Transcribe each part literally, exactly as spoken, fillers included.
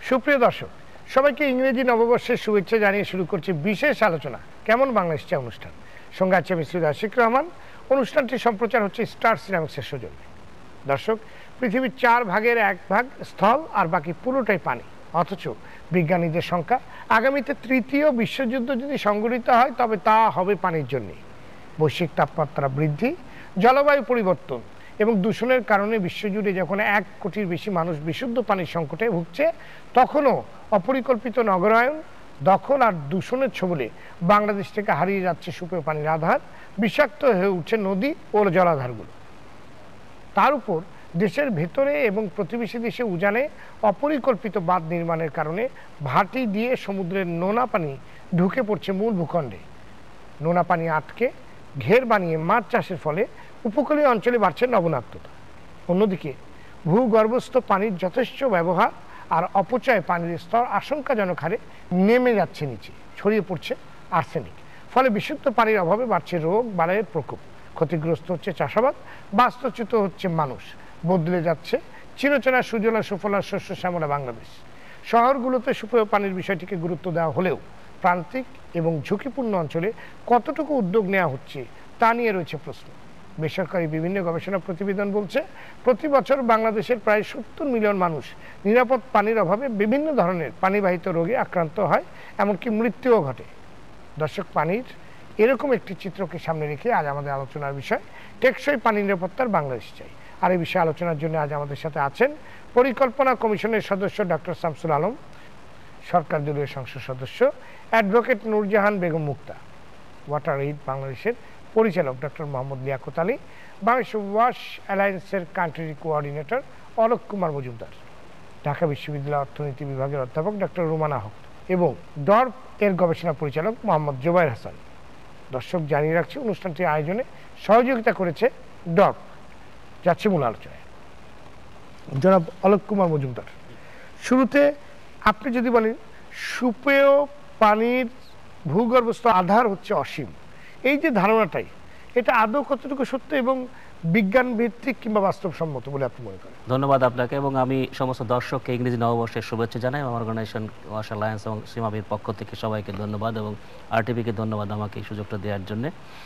সুপ্রিয় দর্শক, সবাইকে ইংরেজি নববর্ষের শুভেচ্ছা জানিয়ে শুরু করছি বিশেষ আলোচনা কেমন বাংলাদেশ চাই অনুষ্ঠান। সঙ্গে আছে আমি সৈয়দ আশিক রহমান। অনুষ্ঠানটি সম্প্রচার হচ্ছে স্টার সিনেমাক্সের সৌজন্যে। দর্শক, পৃথিবীর চার ভাগের এক ভাগ স্থল আর বাকি পুরোটাই পানি। অথচ বিজ্ঞানীদের সংখ্যা আগামীতে তৃতীয় বিশ্বযুদ্ধ যদি সংঘটিত হয় তবে তা হবে পানির জন্যে। বৈশ্বিক তাপমাত্রা বৃদ্ধি, জলবায়ু পরিবর্তন এবং দূষণের কারণে বিশ্বজুড়ে যখন এক কোটির বেশি মানুষ বিশুদ্ধ পানির সংকটে ভুগছে, তখনও অপরিকল্পিত নগরায়ন, দখল আর দূষণের ছবলে বাংলাদেশ থেকে হারিয়ে যাচ্ছে সুপেয় পানির আধার, বিষাক্ত হয়ে উঠছে নদী ও জলাধারগুলো। তার উপর দেশের ভেতরে এবং প্রতিবেশী দেশে উজানে অপরিকল্পিত বাঁধ নির্মাণের কারণে ভাটি দিয়ে সমুদ্রের নোনা পানি ঢুকে পড়ছে মূল ভূখণ্ডে। নোনা পানি আটকে ঘের বানিয়ে মাছ চাষের ফলে উপকূলীয় অঞ্চলে বাড়ছে লবণাক্ততা। অন্যদিকে ভূগর্ভস্থ পানির যথেষ্ট ব্যবহার আর অপচয় পানির স্তর আশঙ্কাজনক হারে নেমে যাচ্ছে নিচে, ছড়িয়ে পড়ছে আর্সেনিক। ফলে বিশুদ্ধ পানির অভাবে বাড়ছে রোগ বালাইয়ের প্রকোপ, ক্ষতিগ্রস্ত হচ্ছে চাষাবাদ, বাস্তুচ্যুত হচ্ছে মানুষ, বদলে যাচ্ছে চিরচেনা সুজলা সুফলা শস্য শ্যামলা বাংলাদেশ। শহরগুলোতে সুপেয় পানির বিষয়টিকে গুরুত্ব দেওয়া হলেও প্রান্তিক এবং ঝুঁকিপূর্ণ অঞ্চলে কতটুকু উদ্যোগ নেওয়া হচ্ছে তা নিয়ে রয়েছে প্রশ্ন। বেসরকারি বিভিন্ন গবেষণা প্রতিবেদন বলছে প্রতি বছর বাংলাদেশের প্রায় সত্তর মিলিয়ন মানুষ নিরাপদ পানির অভাবে বিভিন্ন ধরনের পানিবাহিত রোগে আক্রান্ত হয়, এমনকি মৃত্যুও ঘটে। দর্শক, পানির এরকম একটি চিত্রকে সামনে রেখে আজ আমাদের আলোচনার বিষয় টেকসই পানি নিরাপত্তার বাংলাদেশ চাই। আর এই বিষয়ে আলোচনার জন্য আজ আমাদের সাথে আছেন পরিকল্পনা কমিশনের সদস্য ডক্টর শামসুল আলম, সরকার দলীয় সংসদ সদস্য advocate Nurjahan Begum Mukta, water aid বাংলাদেশের পরিচালক ডক্টর মোহাম্মদ লিয়াকত আলী, বাংলাদেশ ওয়াশ অ্যালায়েন্সের কান্ট্রি কোঅর্ডিনেটর অলোক কুমার মজুমদার, ঢাকা বিশ্ববিদ্যালয় অর্থনীতি বিভাগের অধ্যাপক ডক্টর রুমানা হক এবং ডর্প এর গবেষণা পরিচালক মোহাম্মদ জুবায়ের হাসান। দর্শক, জানিয়ে রাখছি অনুষ্ঠানটির আয়োজনে সহযোগিতা করেছে ডর্প। যাচ্ছে মূল আলোচনায়। জনাব অলোক কুমার মজুমদার, শুরুতে আপনি যদি বলেন সুপেয় পানির ভূগর্ভস্থ আধার হচ্ছে অসীম, এই যে ধারণাটাই, এটা আদৌ কতটুকু সত্য এবং বিজ্ঞান ভিত্তিক কিংবা বাস্তবসম্মত বলে আপনি মনে করেন? ধন্যবাদ আপনাকে এবং আমি সমস্ত দর্শককে ইংরেজি নববর্ষের শুভেচ্ছা জানাই। আমার অর্গানাইজেশন ওয়াশ অ্যালায়েন্স এবং সীমাবির পক্ষ থেকে সবাইকে ধন্যবাদ এবং আরটিভিকে ধন্যবাদ আমাকে এই সুযোগটা দেওয়ার জন্য।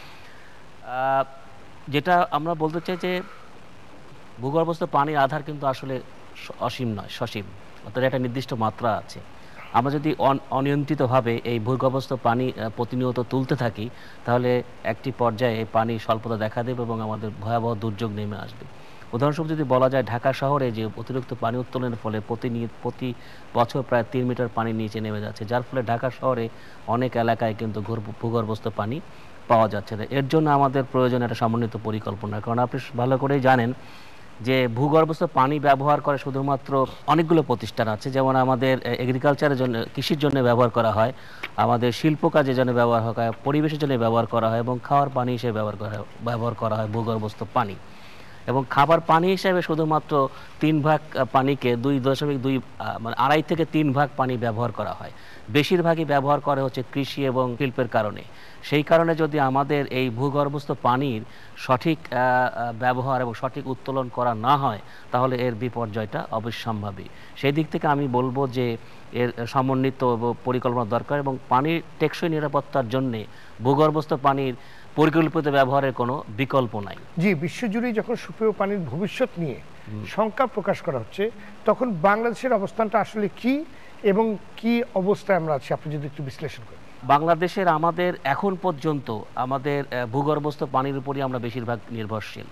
যেটা আমরা বলতে চাই যে ভূগর্ভস্থ পানির আধার কিন্তু আসলে অসীম নয়, সসীম, অর্থাৎ একটা নির্দিষ্ট মাত্রা আছে। আমরা যদি অনিয়ন্ত্রিতভাবে এই ভূগর্ভস্থ পানি প্রতিনিয়ত তুলতে থাকি তাহলে একটি পর্যায়ে এই পানি স্বল্পতা দেখা দেবে এবং আমাদের ভয়াবহ দুর্যোগ নেমে আসবে। উদাহরণস্বরূপ যদি বলা যায়, ঢাকা শহরে যে অতিরিক্ত পানি উত্তোলনের ফলে প্রতি প্রতি বছর প্রায় তিন মিটার পানি নিচে নেমে যাচ্ছে, যার ফলে ঢাকা শহরে অনেক এলাকায় কিন্তু ভূগর্ভস্থ পানি পাওয়া যাচ্ছে না। এর জন্য আমাদের প্রয়োজন একটা সমন্বিত পরিকল্পনা, কারণ আপনি ভালো করেই জানেন যে ভূগর্ভস্থ পানি ব্যবহার করে শুধুমাত্র অনেকগুলো প্রতিষ্ঠান আছে, যেমন আমাদের এগ্রিকালচারের জন্য, কৃষির জন্য ব্যবহার করা হয়, আমাদের শিল্প কাজের জন্য ব্যবহার করা হয়, পরিবেশের জন্য ব্যবহার করা হয় এবং খাওয়ার পানি হিসেবে ব্যবহার করা ব্যবহার করা হয় ভূগর্ভস্থ পানি। এবং খাবার পানি হিসেবে শুধুমাত্র তিন ভাগ পানিকে দুই দশমিক দুই মানে আড়াই থেকে তিন ভাগ পানি ব্যবহার করা হয়। বেশিরভাগই ব্যবহার করা হচ্ছে কৃষি এবং শিল্পের কারণে। সেই কারণে যদি আমাদের এই ভূগর্ভস্থ পানির সঠিক ব্যবহার এবং সঠিক উত্তোলন করা না হয় তাহলে এর বিপর্যয়টা অবশ্যম্ভাবী। সেই দিক থেকে আমি বলবো যে এর সমন্বিত পরিকল্পনা দরকার এবং পানির টেকসই নিরাপত্তার জন্যে ভূগর্ভস্থ পানির পরিকল্পিত ব্যবহারের কোনো বিকল্প নাই। জি, বিশ্বজুড়ে যখন সুপেয় পানির ভবিষ্যৎ নিয়ে শঙ্কা প্রকাশ করা হচ্ছে তখন বাংলাদেশের অবস্থানটা আসলে কি এবং কি অবস্থায় আমরা আছি, আপনি যদি একটু বিশ্লেষণ করেন। বাংলাদেশের আমাদের এখন পর্যন্ত আমাদের ভূগর্ভস্থ পানির উপরই আমরা বেশিরভাগ নির্ভরশীল,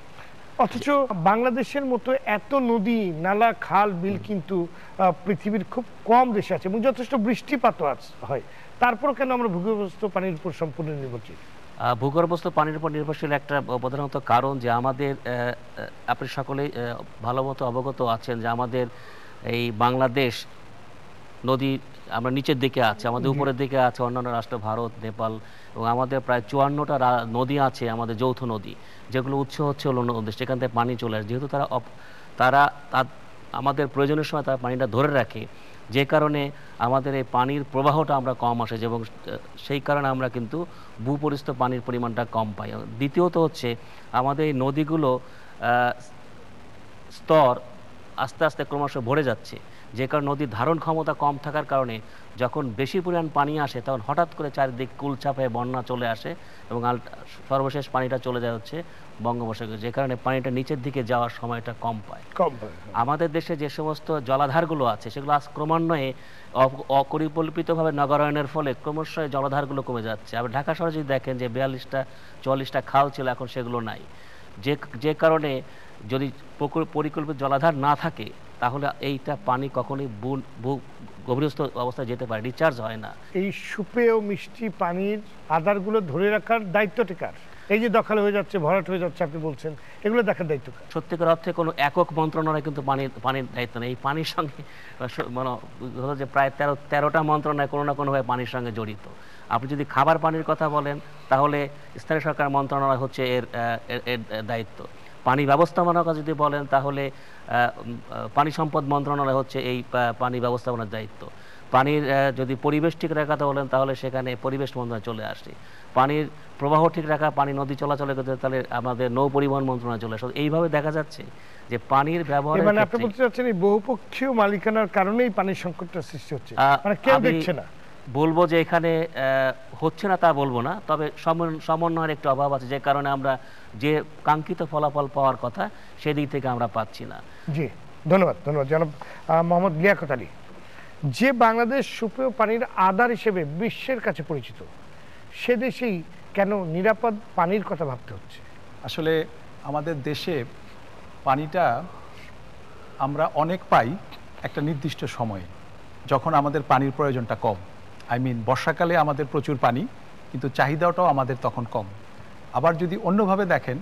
অথচ বাংলাদেশের মতো এত নদী নালা খাল বিল কিন্তু পৃথিবীর খুব কম দেশে আছে এবং যথেষ্ট বৃষ্টিপাতও হয়, তারপর কেন আমরা ভূগর্ভস্থ পানির উপর সম্পূর্ণ নির্ভরশীল? ভূগর্ভস্থ পানির উপর নির্ভরশীল একটা প্রধানত কারণ যে আমাদের, আপনি সকলেই ভালো মতো অবগত আছেন যে আমাদের এই বাংলাদেশ নদী আমরা নিচের দিকে আছে, আমাদের উপরের দিকে আছে অন্যান্য রাষ্ট্র ভারত, নেপাল, এবং আমাদের প্রায় চুয়ান্নটা নদী আছে আমাদের যৌথ নদী, যেগুলো উৎস হচ্ছে হলো নদী, সেখান থেকে পানি চলে আসে। যেহেতু তারা তারা আমাদের প্রয়োজনের সময় তারা পানিটা ধরে রাখে, যে কারণে আমাদের এই পানির প্রবাহটা আমরা কম আসে এবং সেই কারণে আমরা কিন্তু ভূপরিস্থ পানির পরিমাণটা কম পাই। দ্বিতীয়ত হচ্ছে আমাদের এই নদীগুলো স্তর আস্তে আস্তে ক্রমশ ভরে যাচ্ছে, যে কারণে নদীর ধারণ ক্ষমতা কম থাকার কারণে যখন বেশি পরিমাণ পানি আসে তখন হঠাৎ করে চারিদিক কুলচাপায় বন্যা চলে আসে এবং সর্বশেষ পানিটা চলে যায় হচ্ছে বঙ্গোপসাগরে, যে কারণে পানিটা নিচের দিকে যাওয়ার সময়টা কম পায়। কম। আমাদের দেশে যে সমস্ত জলাধারগুলো আছে সেগুলো আজ ক্রমান্বয়ে অপরিকল্পিতভাবে নগরায়নের ফলে ক্রমশ জলাধারগুলো কমে যাচ্ছে। আবার ঢাকা শহরে যদি দেখেন যে বিয়াল্লিশটা চুয়াল্লিশটা খাল ছিল, এখন সেগুলো নাই, যে যে কারণে যদি পরিকল্পিত জলাধার না থাকে তাহলে এইটা পানি কখনোই গভীরস্থ অবস্থায় যেতে পারে, রিচার্জ হয় না। এই সুপেয় মিষ্টি পানির আধারগুলো ধরে রাখার দায়িত্বটা কার? এই যে দখল হয়ে যাচ্ছে, ভরাট হয়ে যাচ্ছে আপনি বলছেন, এগুলো দেখার দায়িত্ব কার? সত্যিকার অর্থে কোনো একক মন্ত্রণালয় কিন্তু পানির পানির দায়িত্ব নেই। এই পানির সঙ্গে মানে হলো যে প্রায় তেরো তেরোটা মন্ত্রণালয় কোনো না কোনোভাবে পানির সঙ্গে জড়িত। আপনি যদি খাবার পানির কথা বলেন তাহলে স্থানীয় সরকার মন্ত্রণালয় হচ্ছে এর এর দায়িত্ব। পানি ব্যবস্থাপনার কথা যদি বলেন তাহলে পানি সম্পদ মন্ত্রণালয় হচ্ছে এই পানি ব্যবস্থাপনার দায়িত্ব। পানির যদি পরিবেশ ঠিক রাখা কথা বলেন তাহলে সেখানে পরিবেশ মন্ত্রণালয় চলে আসে। পানির প্রবাহ ঠিক রাখা, পানি নদী চলাচলে করতে তাহলে আমাদের নৌ পরিবহন মন্ত্রণালয় চলে আসে। এইভাবে দেখা যাচ্ছে যে পানির ব্যবহার, মানে আপনি বলতে চাচ্ছেন এই বহুপক্ষীয় মালিকানার কারণেই পানির সংকটটা সৃষ্টি হচ্ছে, মানে কেউ দেখছে না। বলবো যে এখানে হচ্ছে না তা বলবো না, তবে সমন্বয়ের একটু অভাব আছে, যে কারণে আমরা যে কাঙ্ক্ষিত ফলাফল পাওয়ার কথা সেদিক থেকে আমরা পাচ্ছি না। জি, ধন্যবাদ ধন্যবাদ জনাব মোহাম্মদ লিয়াকত আলী। যে বাংলাদেশ সুপেয় পানির আধার হিসেবে বিশ্বের কাছে পরিচিত, সে দেশেই কেন নিরাপদ পানির কথা ভাবতে হচ্ছে? আসলে আমাদের দেশে পানিটা আমরা অনেক পাই একটা নির্দিষ্ট সময়ে, যখন আমাদের পানির প্রয়োজনটা কম। আই মিন বর্ষাকালে আমাদের প্রচুর পানি, কিন্তু চাহিদাটাও আমাদের তখন কম। আবার যদি অন্যভাবে দেখেন,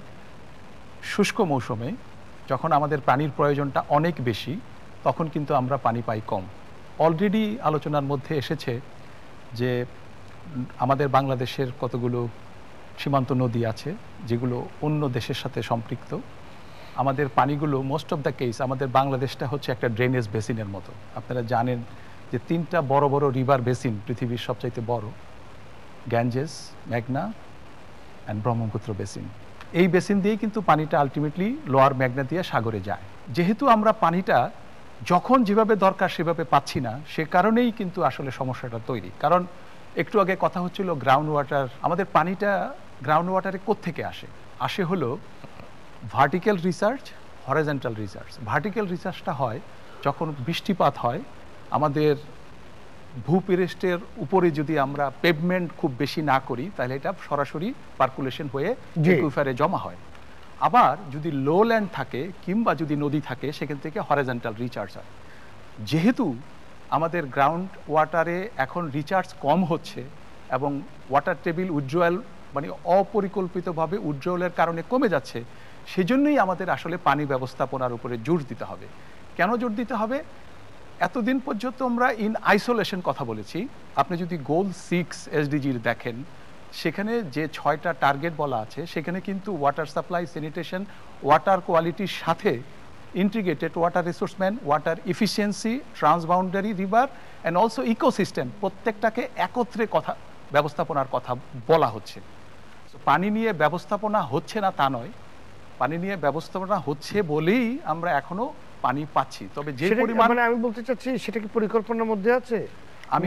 শুষ্ক মৌসুমে যখন আমাদের পানির প্রয়োজনটা অনেক বেশি, তখন কিন্তু আমরা পানি পাই কম। অলরেডি আলোচনার মধ্যে এসেছে যে আমাদের বাংলাদেশের কতগুলো সীমান্ত নদী আছে যেগুলো অন্য দেশের সাথে সম্পৃক্ত। আমাদের পানিগুলো মোস্ট অফ দ্য কেস, আমাদের বাংলাদেশটা হচ্ছে একটা ড্রেনেজ বেসিনের মতো। আপনারা জানেন যে তিনটা বড় বড় রিভার বেসিন পৃথিবীর সবচাইতে বড়, গ্যাঞ্জেস, মেঘনা অ্যান্ড ব্রহ্মপুত্র বেসিন। এই বেসিন দিয়েই কিন্তু পানিটা আলটিমেটলি লোয়ার মেঘনা দিয়ে সাগরে যায়। যেহেতু আমরা পানিটা যখন যেভাবে দরকার সেভাবে পাচ্ছি না, সে কারণেই কিন্তু আসলে সমস্যাটা তৈরি। কারণ একটু আগে কথা হচ্ছিল গ্রাউন্ড ওয়াটার, আমাদের পানিটা গ্রাউন্ড ওয়াটারে কোত্থেকে আসে? আসে হলো vertical research, horizontal research. Vertical রিসার্চটা হয় যখন বৃষ্টিপাত হয়, আমাদের ভূপৃষ্ঠের উপরে যদি আমরা পেভমেন্ট খুব বেশি না করি তাহলে এটা সরাসরি পার্কুলেশন হয়ে একুইফারে জমা হয়। আবার যদি লো ল্যান্ড থাকে কিংবা যদি নদী থাকে, সেখান থেকে হরিজন্টাল রিচার্জ হয়। যেহেতু আমাদের গ্রাউন্ড ওয়াটারে এখন রিচার্জ কম হচ্ছে এবং ওয়াটার টেবিল উজ্জ্বল মানে অপরিকল্পিতভাবে উজ্জ্বলের কারণে কমে যাচ্ছে, সেজন্যই আমাদের আসলে পানি ব্যবস্থাপনার উপরে জোর দিতে হবে। কেন জোর দিতে হবে? এতদিন পর্যন্ত আমরা ইন আইসোলেশন কথা বলেছি। আপনি যদি গোল সিক্স এসডিজির দেখেন, সেখানে যে ছয়টা টার্গেট বলা আছে, সেখানে কিন্তু ওয়াটার সাপ্লাই, স্যানিটেশন, ওয়াটার কোয়ালিটির সাথে ইন্টিগ্রেটেড ওয়াটার রিসোর্সম্যান, water efficiency, transboundary river and also ecosystem, প্রত্যেকটাকে একত্রে কথা ব্যবস্থাপনার কথা বলা হচ্ছে। পানি নিয়ে ব্যবস্থাপনা হচ্ছে না তা নয়, পানি নিয়ে ব্যবস্থাপনা হচ্ছে বলেই আমরা এখনো পানি পাচ্ছি। তবে যে পরিমাণ, মানে আমি বলতে চাচ্ছি সেটা কি পরিকল্পনার মধ্যে আছে? আমি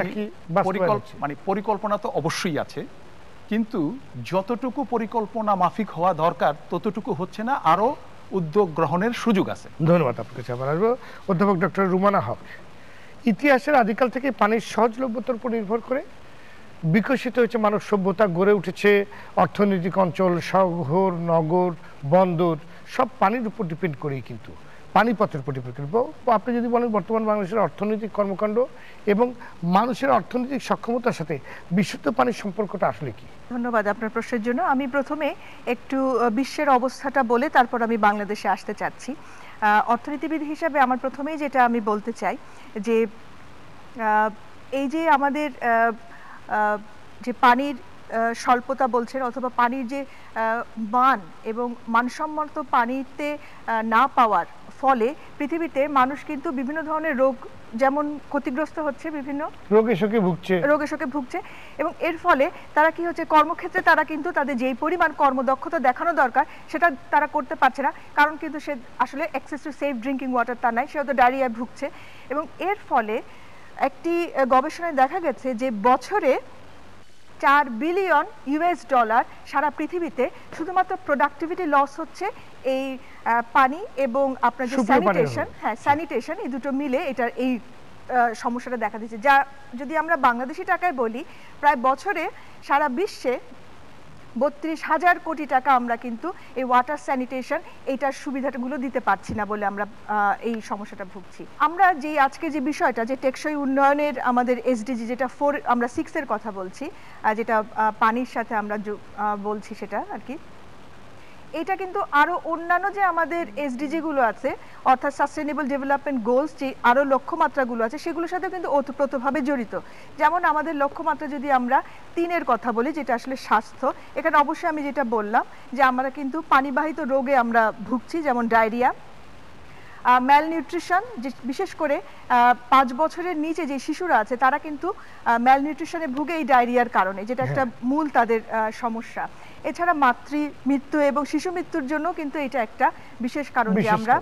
মানে পরিকল্পনা তো অবশ্যই আছে, কিন্তু যতটুকু পরিকল্পনা মাফিক হওয়া দরকার ততটুকু হচ্ছে না, আরো উদ্যোগ গ্রহণের সুযোগ আছে। ধন্যবাদ আপনাকে। আবার আসবো অধ্যাপক ডক্টর রুমানা হক। ইতিহাসের আদিকাল থেকে পানির সহজলভ্যতার উপর নির্ভর করে বিকশিত হয়েছে মানব সভ্যতা, গড়ে উঠেছে অর্থনৈতিক অঞ্চল, শহর, নগর, বন্দর, সব পানির উপর ডিপেন্ড করেই, কিন্তু পানিপথের উপর ডিপেন্ড করবো। আপনি যদি বলেন বর্তমান বাংলাদেশের অর্থনৈতিক কর্মকাণ্ড এবং মানুষের অর্থনৈতিক সক্ষমতার সাথে বিশুদ্ধ পানির সম্পর্কটা আসলে কি? ধন্যবাদ আপনার প্রশ্নের জন্য। আমি প্রথমে একটু বিশ্বের অবস্থাটা বলে তারপর আমি বাংলাদেশে আসতে চাচ্ছি। অর্থনীতিবিদ হিসাবে আমার প্রথমেই যেটা আমি বলতে চাই যে এই যে আমাদের যে পানির স্বল্পতা বলছেন অথবা পানির যে মান এবং মানসম্মত পানিতে না পাওয়ার ফলে পৃথিবীতে মানুষ কিন্তু বিভিন্ন ধরনের রোগ যেমন ক্ষতিগ্রস্ত হচ্ছে, বিভিন্ন রোগে শোকে ভুগছে রোগে শোকে ভুগছে এবং এর ফলে তারা কি হচ্ছে কর্মক্ষেত্রে তারা কিন্তু তাদের যেই পরিমাণ কর্মদক্ষতা দেখানো দরকার সেটা তারা করতে পারছে না, কারণ কিন্তু সে আসলে access to safe drinking water তার নাই, সে হয়তো ডায়রিয়ায় ভুগছে। এবং এর ফলে একটি গবেষণায় দেখা গেছে যে বছরে চার বিলিয়ন ইউএস ডলার সারা পৃথিবীতে শুধুমাত্র প্রোডাক্টিভিটি লস হচ্ছে এই পানি এবং আপনার যে স্যানিটেশন, হ্যাঁ স্যানিটেশন, এই দুটো মিলে এটার এই সমস্যাটা দেখা দিচ্ছে। যা যদি আমরা বাংলাদেশি টাকায় বলি, প্রায় বছরে সারা বিশ্বে বত্রিশ হাজার কোটি টাকা আমরা কিন্তু এই ওয়াটার স্যানিটেশন এইটার সুবিধাগুলো দিতে পারছি না বলে আমরা এই সমস্যাটা ভুগছি। আমরা যে আজকে যে বিষয়টা যে টেকসই উন্নয়নের আমাদের এসডিজি যেটা ফোর আমরা সিক্সের কথা বলছি, যেটা পানির সাথে আমরা বলছি সেটা আর কি, এটা কিন্তু আরো অন্যান্য যে আমাদের এসডিজি গুলো আছে অর্থাৎ সাস্টেনেবল ডেভেলপমেন্ট গোলস যে আরো লক্ষ্যমাত্রাগুলো আছে সেগুলোর সাথে কিন্তু ওতপ্রোতভাবে জড়িত। যেমন আমাদের লক্ষ্যমাত্রা যদি আমরা তিনের কথা বলি যেটা আসলে স্বাস্থ্য, এখানে অবশ্যই আমি যেটা বললাম যে আমরা কিন্তু পানিবাহিত রোগে আমরা ভুগছি, যেমন ডায়রিয়া, ম্যাল নিউট্রিশন, যে বিশেষ করে পাঁচ বছরের নিচে যে শিশুরা আছে তারা কিন্তু ম্যাল নিউট্রিশনে ভুগে এই ডায়রিয়ার কারণে, যেটা একটা মূল তাদের সমস্যা। এছাড়া মাতৃ মৃত্যু এবং শিশু মৃত্যুর জন্য কিন্তু এটা একটা বিশেষ কারণ যে আমরা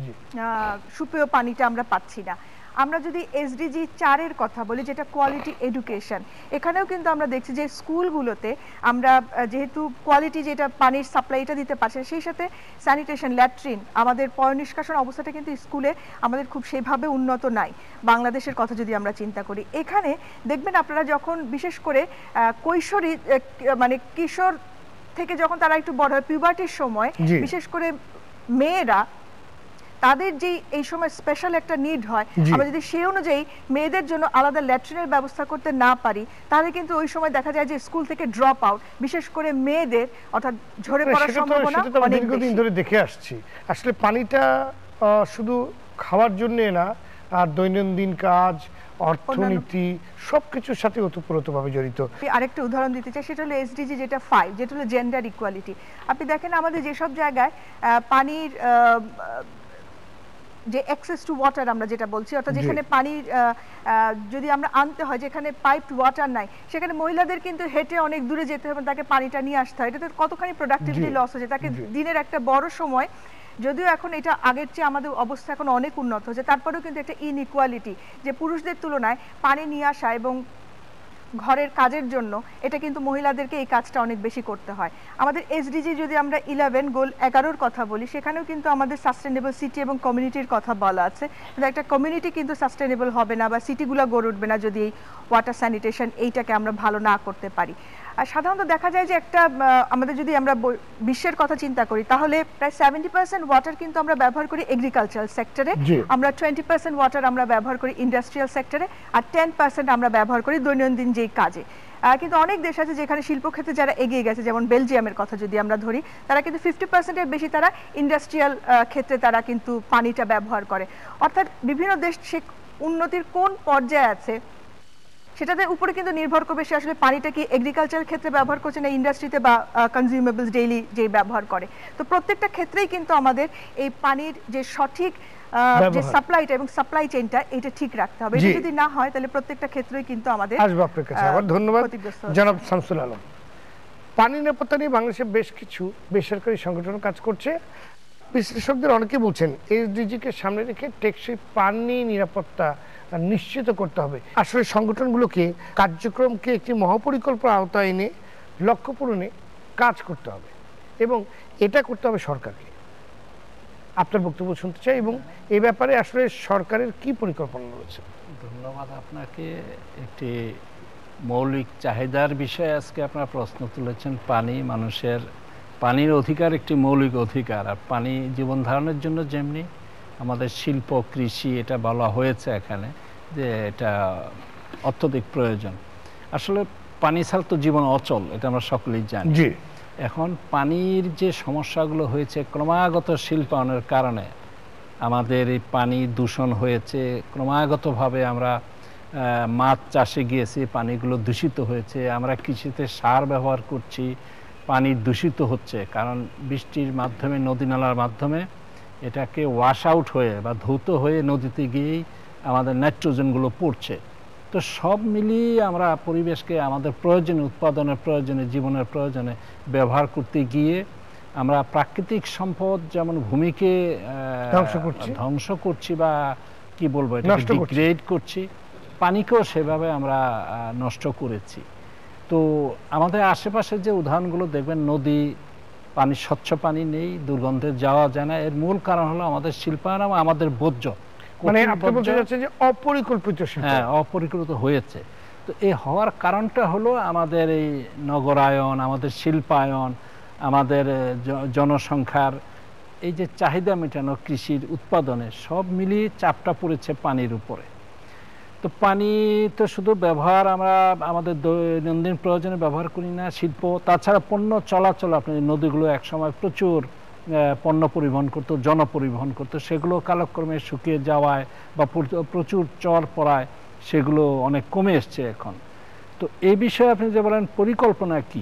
সুপেয় পানিটা আমরা পাচ্ছি না। আমরা যদি এসডিজি চারের কথা বলি যেটা কোয়ালিটি এডুকেশন, এখানেও কিন্তু আমরা দেখছি যে স্কুলগুলোতে আমরা যেহেতু কোয়ালিটি যেটা পানির সাপ্লাইটা দিতে পারছি সেই সাথে স্যানিটেশন, ল্যাট্রিন, আমাদের পয় নিষ্কাশন অবস্থাটা কিন্তু স্কুলে আমাদের খুব সেভাবে উন্নত নাই বাংলাদেশের কথা যদি আমরা চিন্তা করি। এখানে দেখবেন আপনারা যখন বিশেষ করে কৈশোরী মানে কিশোর থেকে যখন তারা একটু বড় হয় পিউবার্টির সময়, বিশেষ করে মেয়েরা তাদের যে এই সময় স্পেশাল একটা নিড হয়, আমরা যদি সেই অনুযায়ী মেয়েদের জন্য আলাদা ল্যাট্রিনের ব্যবস্থা করতে না পারি তাহলে কিন্তু ওই সময় দেখা যায় যে স্কুল থেকে ড্রপ আউট, বিশেষ করে মেয়েদের অর্থাৎ ঝরে পড়ার সম্ভাবনা অনেক দীর্ঘদিন ধরে দেখে আসছি। আসলে পানিটা শুধু খাওয়ার জন্য না, আর দৈনন্দিন কাজ, অর্থনীতি সবকিছুর সাথে ওতপ্রোতভাবে জড়িত। আরেকটা উদাহরণ দিতে চাই, সেটা হলো এসডিজি যেটা ফাইভ, যেটা হলো জেন্ডার ইকুয়ালিটি। আপনি দেখেন আমাদের যেসব জায়গায় পানির যে অ্যাক্সেস টু ওয়াটার আমরা যেটা বলছি, অর্থাৎ যেখানে পানির যদি আমরা আনতে হয় যেখানে পাইপড ওয়াটার নাই, সেখানে মহিলাদের কিন্তু হেঁটে অনেক দূরে যেতে হবে, তাকে পানিটা নিয়ে আসতে হয়। এটাতে কতখানি প্রোডাক্টিভিটি লস হচ্ছে, তাকে দিনের একটা বড় সময়, যদিও এখন এটা আগের চেয়ে আমাদের অবস্থা এখন অনেক উন্নত হচ্ছে, তারপরেও কিন্তু একটা ইনইকুয়ালিটি যে পুরুষদের তুলনায় পানি নিয়ে আসা এবং ঘরের কাজের জন্য এটা কিন্তু মহিলাদেরকে এই কাজটা অনেক বেশি করতে হয়। আমাদের এসডিজি যদি আমরা ইলেভেন গোল এগারোর কথা বলি, সেখানেও কিন্তু আমাদের সাস্টেনেবল সিটি এবং কমিউনিটির কথা বলা আছে। একটা কমিউনিটি কিন্তু সাস্টেনেবল হবে না বা সিটিগুলো গড়ে উঠবে না যদি এই ওয়াটার স্যানিটেশন এইটাকে আমরা ভালো না করতে পারি। আর সাধারণত দেখা যায় যে একটা আমাদের যদি আমরা বিশ্বের কথা চিন্তা করি তাহলে প্রায় সেভেন্টি পার্সেন্ট ওয়াটার কিন্তু আমরা ব্যবহার করি এগ্রিকালচারাল সেক্টরে, আমরা টোয়েন্টি পার্সেন্ট ওয়াটার আমরা ব্যবহার করি ইন্ডাস্ট্রিয়াল সেক্টরে, আর টেন পার্সেন্ট আমরা ব্যবহার করি দৈনন্দিন যেই কাজে। কিন্তু অনেক দেশ আছে যেখানে শিল্পক্ষেত্রে যারা এগিয়ে গেছে, যেমন বেলজিয়ামের কথা যদি আমরা ধরি, তারা কিন্তু ফিফটি পার্সেন্টের বেশি তারা ইন্ডাস্ট্রিয়াল ক্ষেত্রে তারা কিন্তু পানিটা ব্যবহার করে। অর্থাৎ বিভিন্ন দেশ সে উন্নতির কোন পর্যায়ে আছে সেটাদের উপরে কিন্তু নির্ভর করবে সে আসলে পানিটা কি এগ্রিকালচার ক্ষেত্রে ব্যবহার করছে না ইন্ডাস্ট্রিতে বা কনজিউমেবলস ডেইলি যে ব্যবহার করে। তো প্রত্যেকটা ক্ষেত্রেই কিন্তু আমাদের এই পানির যে সঠিক যে সাপ্লাইটা এবং সাপ্লাই চেইনটা এটা ঠিক রাখতে হবে। এটা যদি না হয় তাহলে প্রত্যেকটা ক্ষেত্রেই কিন্তু আমাদের আসবে আপনার কাছে। আবার ধন্যবাদ জনাব শামসুল আলম। পানি নিরাপত্তা নিয়ে বাংলাদেশে বেশ কিছু বেসরকারি সংগঠন কাজ করছে। বিশ্লেষকদের অনেকে বলছেন এসডিজিকে সামনে রেখে টেকসই পানি নিরাপত্তা নিশ্চিত করতে হবে। আসলে সংগঠনগুলোকে কার্যক্রমকে একটি মহাপরিকল্পনার আওতায় এনে লক্ষ্য পূরণে কাজ করতে হবে এবং এটা করতে হবে সরকারকে। আপনার বক্তব্য শুনতে চাই এবং এই ব্যাপারে আসলে সরকারের কি পরিকল্পনা রয়েছে? ধন্যবাদ আপনাকে। একটি মৌলিক চাহিদার বিষয়ে আজকে আপনারা প্রশ্ন তুলেছেন। পানি মানুষের পানির অধিকার একটি মৌলিক অধিকার, আর পানি জীবন ধারণের জন্য যেমনি আমাদের শিল্প কৃষি এটা বলা হয়েছে এখানে যে এটা অত্যধিক প্রয়োজন। আসলে পানি ছাড়া তো জীবন অচল, এটা আমরা সকলেই জানি। এখন পানির যে সমস্যাগুলো হয়েছে ক্রমাগত শিল্পায়নের কারণে আমাদের এই পানি দূষণ হয়েছে, ক্রমাগতভাবে আমরা মাছ চাষে গিয়েছি, পানিগুলো দূষিত হয়েছে। আমরা কৃষিতে সার ব্যবহার করছি, পানি দূষিত হচ্ছে, কারণ বৃষ্টির মাধ্যমে, নদী নালার মাধ্যমে এটাকে ওয়াশ আউট হয়ে বা ধৌত হয়ে নদীতে গিয়েই আমাদের নাইট্রোজেনগুলো পড়ছে। তো সব মিলিয়ে আমরা পরিবেশকে আমাদের প্রয়োজনে, উৎপাদনের প্রয়োজনে, জীবনের প্রয়োজনে ব্যবহার করতে গিয়ে আমরা প্রাকৃতিক সম্পদ যেমন ভূমিকে ধ্বংস করছি ধ্বংস করছি বা কি বলবো, এটা ডিগ্রেড করছি, পানিকেও সেভাবে আমরা নষ্ট করেছি। তো আমাদের আশেপাশে যে উদাহরণগুলো দেখবেন, নদী পানি, স্বচ্ছ পানি নেই, দুর্গন্ধে যাওয়া যায় না। এর মূল কারণ হলো আমাদের শিল্পায়ন এবং আমাদের বর্জ্য, মানে আপনি বলতে চাচ্ছেন যে অপরিকল্পিত শিল্প। হ্যাঁ, অপরিকল্পিত হয়েছে। তো এই হওয়ার কারণটা হলো আমাদের এই নগরায়ন, আমাদের শিল্পায়ন, আমাদের জনসংখ্যার এই যে চাহিদা মেটানো, কৃষির উৎপাদনে সব মিলিয়ে চাপটা পড়েছে পানির উপরে। তো পানি তো শুধু ব্যবহার আমরা আমাদের দৈনন্দিন প্রয়োজনে ব্যবহার করি না, শিল্প, তাছাড়া পণ্য চলাচল, আপনি নদীগুলো একসময় প্রচুর পণ্য পরিবহন করতো, জনপরিবহন করতো, সেগুলো কালক্রমে শুকিয়ে যাওয়ায় বা প্রচুর চর পড়ায় সেগুলো অনেক কমে এসছে এখন। তো এই বিষয়ে আপনি যে বলেন পরিকল্পনা কি,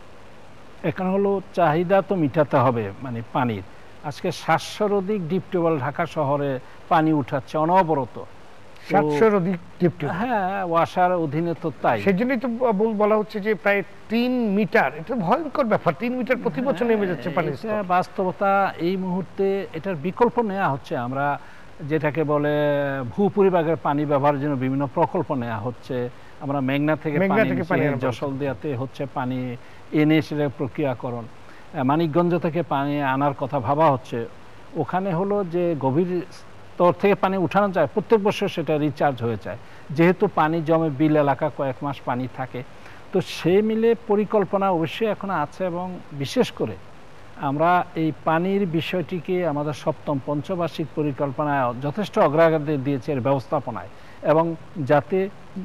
এখন হলো চাহিদা তো মিটাতে হবে মানে পানির। আজকে সাতশোর অধিক ডিপ টিউবওয়েল ঢাকা শহরে পানি উঠাচ্ছে অনবরত, সাতশোর অধিক ডিপ টিউবওয়েল। হ্যাঁ, ওয়াসার অধীনে তো তাই। সেজন্যই তো বলা হচ্ছে যে প্রায় তিন মিটার, এটা ভয়ঙ্কর ব্যাপার, তিন মিটার প্রতি বছর নেমে যাচ্ছে পানি। বাস্তবতা এই মুহূর্তে এটার বিকল্প নেওয়া হচ্ছে। আমরা যেটাকে বলে ভূপরিবাগের পানি ব্যবহারের জন্য বিভিন্ন প্রকল্প নেওয়া হচ্ছে। আমরা মেঘনা থেকে পানি, যশোলদিয়াতে হচ্ছে পানি এনে সেটা প্রক্রিয়াকরণ, মানিকগঞ্জ থেকে পানি আনার কথা ভাবা হচ্ছে। ওখানে হলো যে গভীর স্তর থেকে পানি উঠানো যায়, প্রত্যেক বছর সেটা রিচার্জ হয়ে যায়, যেহেতু পানি জমে বিল এলাকা কয়েক মাস পানি থাকে। তো সে মিলে পরিকল্পনা অবশ্যই এখন আছে, এবং বিশেষ করে আমরা এই পানির বিষয়টিকে আমাদের সপ্তম পঞ্চবার্ষিক পরিকল্পনায় যথেষ্ট অগ্রাধিকার দিয়েছে এর ব্যবস্থাপনায়, এবং যাতে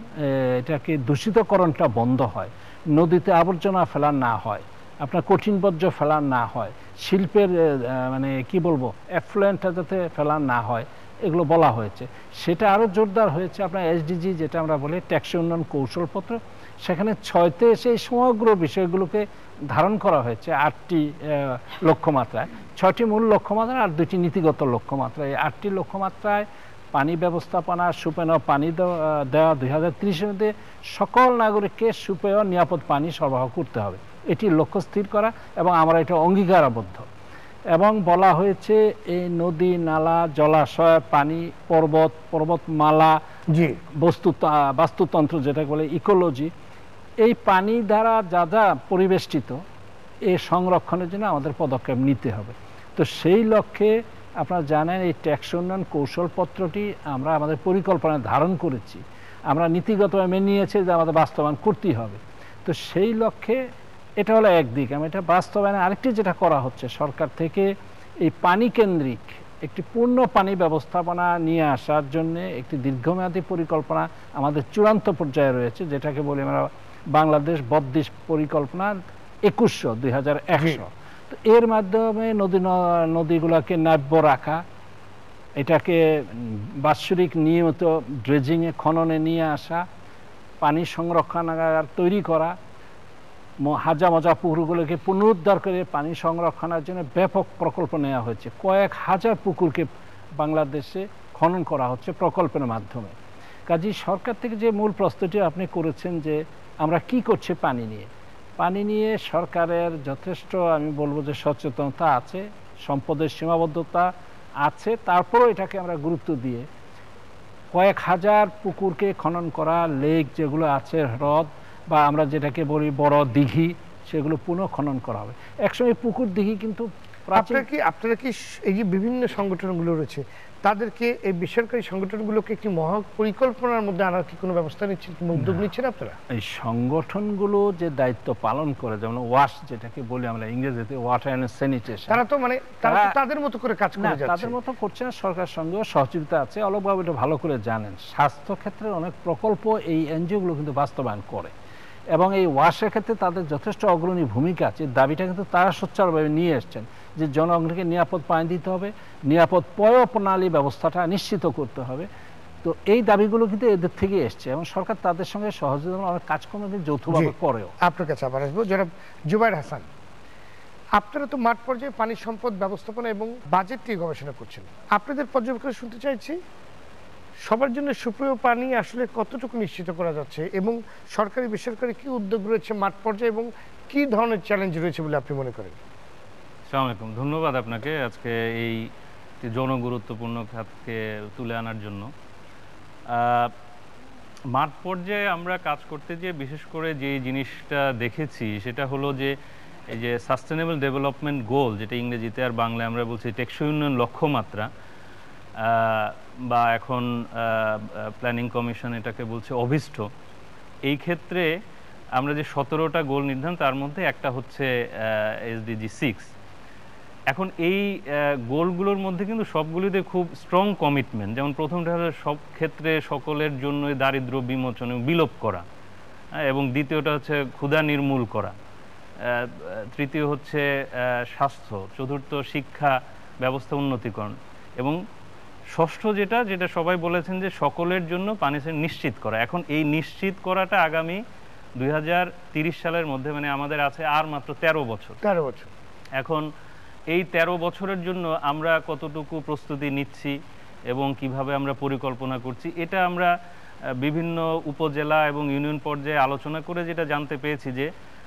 এটাকে দূষিতকরণটা বন্ধ হয়, নদীতে আবর্জনা ফেলা না হয়, আপনার কঠিন বর্জ্য ফেলা না হয়, শিল্পের মানে কি বলবো এফ্লুয়েন্টটা যাতে ফেলা না হয়, এগুলো বলা হয়েছে। সেটা আরও জোরদার হয়েছে আপনার এসডিজি, যেটা আমরা বলি টেকসই উন্নয়ন কৌশলপত্র, সেখানে ছয়তে এসে এই সমগ্র বিষয়গুলোকে ধারণ করা হয়েছে আটটি লক্ষ্যমাত্রায়, ছয়টি মূল লক্ষ্যমাত্রা আর দুটি নীতিগত লক্ষ্যমাত্রা। এই আটটি লক্ষ্যমাত্রায় পানি ব্যবস্থাপনা, সুপেয় পানি দেওয়া দুই হাজার ত্রিশের মধ্যে সকল নাগরিককে সুপেয় নিরাপদ পানি সরবরাহ করতে হবে, এটি লক্ষ্য স্থির করা, এবং আমরা এটা অঙ্গীকারাবদ্ধ। এবং বলা হয়েছে এই নদী, নালা, জলাশয়, পানি, পর্বত, পর্বতমালা, জি বস্তু বাস্তুতন্ত্র যেটা বলে ইকোলজি, এই পানি দ্বারা যা যা পরিবেষ্টিত, এই সংরক্ষণের জন্য আমাদের পদক্ষেপ নিতে হবে। তো সেই লক্ষ্যে আপনারা জানেন এই টেকসই উন্নয়ন কৌশলপত্রটি আমরা আমাদের পরিকল্পনায় ধারণ করেছি, আমরা নীতিগতভাবে মেনে নিয়েছি যে আমাদের বাস্তবায়ন করতেই হবে। তো সেই লক্ষ্যে এটা হলো একদিক। আমি এটা বাস্তবায়নে আরেকটি যেটা করা হচ্ছে সরকার থেকে, এই পানি কেন্দ্রিক একটি পূর্ণ পানি ব্যবস্থাপনা নিয়ে আসার জন্য একটি দীর্ঘমেয়াদী পরিকল্পনা আমাদের চূড়ান্ত পর্যায়ে রয়েছে, যেটাকে বলি আমরা বাংলাদেশ বদ্বীপ পরিকল্পনা একুশশো দুই হাজার একশো। তো এর মাধ্যমে নদী নদীগুলোকে নাব্য রাখা, এটাকে বাৎসরিক নিয়মিত ড্রেজিংয়ে, খননে নিয়ে আসা, পানি সংরক্ষণাগার তৈরি করা, হাজা মজা পুকুরগুলোকে পুনরুদ্ধার করে পানি সংরক্ষণের জন্য ব্যাপক প্রকল্প নেওয়া হয়েছে। কয়েক হাজার পুকুরকে বাংলাদেশে খনন করা হচ্ছে প্রকল্পের মাধ্যমে। কাজেই সরকার থেকে যে মূল প্রস্তুতি আপনি করেছেন যে আমরা কি করছি পানি নিয়ে, পানি নিয়ে সরকারের যথেষ্ট আমি বলবো যে সচেতনতা আছে, সম্পদের সীমাবদ্ধতা আছে, তারপরও এটাকে আমরা গুরুত্ব দিয়ে কয়েক হাজার পুকুরকে খনন করা, লেক যেগুলো আছে, হ্রদ বা আমরা যেটাকে বলি বড় দিঘি, সেগুলো পুনঃ খনন করা হবে। একসময় পুকুর দিঘি কিন্তু আপনারা কি আপনারা কি এই যে বিভিন্ন সংগঠনগুলো রয়েছে তাদেরকে, এই বেসরকারি সংগঠনগুলোকে একটি মহা পরিকল্পনার মধ্যে আনার কি কোনো ব্যবস্থা নিচ্ছেন, কোনো উদ্যোগ নিচ্ছেন আপনারা? এই সংগঠনগুলো যে দায়িত্ব পালন করে, যেমন ওয়াশ যেটাকে বলি আমরা ইংরেজিতে, ওয়াটার অ্যান্ড স্যানিটেশন, তারা তো মানে তারা তাদের মতো করে কাজ করে যাচ্ছে। তাদের মতো করছে না, সরকারের সঙ্গেও সহযোগিতা আছে। অলকবাবু এটা ভালো করে জানেন, স্বাস্থ্য ক্ষেত্রে অনেক প্রকল্প এই এনজিওগুলো কিন্তু বাস্তবায়ন করে, এবং এই ওয়াশের ক্ষেত্রে তাদের যথেষ্ট অগ্রণী ভূমিকা আছে। দাবিটা কিন্তু তারা সোচ্চারভাবে নিয়ে এসছেন যে জনগণকে নিরাপদ পানি দিতে হবে, নিরাপদ পয় প্রণালী ব্যবস্থাটা নিশ্চিত করতে হবে, তো এই দাবিগুলো কিন্তু এদের থেকে এসছে এবং সরকার তাদের সঙ্গে সহযোগিতা অনেক কাজকর্ম কিন্তু যৌথভাবে করেও। আপনার কাছে আবার আসবো জনাব জুবায়ের হাসান, আপনারা তো মাঠ পর্যায়ে পানি সম্পদ ব্যবস্থাপনা এবং বাজেট নিয়ে গবেষণা করছেন, আপনাদের পর্যবেক্ষণ শুনতে চাইছি সবার জন্য সুপ্রিয় পানি আসলে কতটুকু নিশ্চিত করা যাচ্ছে এবং সরকারি বেসরকারি কি উদ্যোগ রয়েছে মাঠ পর্যায়ে এবং কি ধরনের চ্যালেঞ্জ রয়েছে বলে আপনি মনে করেন? আসসালামু আলাইকুম, ধন্যবাদ আপনাকে আজকে এই জনগুরুত্বপূর্ণ খাতকে তুলে আনার জন্য। মাঠ পর্যায়ে আমরা কাজ করতে গিয়ে বিশেষ করে যে জিনিসটা দেখেছি সেটা হলো যে এই যে সাস্টেনেবল ডেভেলপমেন্ট গোল, যেটা ইংরেজিতে আর বাংলায় আমরা বলছি টেকসই উন্নয়ন লক্ষ্যমাত্রা, বা এখন প্ল্যানিং কমিশন এটাকে বলছে অভিষ্ট। এই ক্ষেত্রে আমরা যে সতেরোটা গোল নির্ধারণ, তার মধ্যে একটা হচ্ছে এসডিজি সিক্স। এখন এই গোলগুলোর মধ্যে কিন্তু সবগুলিতে খুব স্ট্রং কমিটমেন্ট। যেমন প্রথমটা হলো সব ক্ষেত্রে সকলের জন্য দারিদ্র্য বিমোচন এবং বিলোপ করা, এবং দ্বিতীয়টা হচ্ছে ক্ষুধা নির্মূল করা, তৃতীয় হচ্ছে স্বাস্থ্য, চতুর্থ শিক্ষা ব্যবস্থা উন্নতিকরণ, এবং ষষ্ঠ যেটা যেটা সবাই বলেছেন যে সকলের জন্য পানি নিশ্চিত করা। এখন এই নিশ্চিত করাটা আগামী দুই হাজার তিরিশ সালের মধ্যে, মানে আমাদের আছে আর মাত্র তেরো বছর তেরো বছর এখন এই তেরো বছরের জন্য আমরা কতটুকু প্রস্তুতি নিচ্ছি এবং কিভাবে আমরা পরিকল্পনা করছি, এটা আমরা বিভিন্ন উপজেলা এবং ইউনিয়ন পর্যায়ে আলোচনা করে যেটা জানতে পেরেছি যে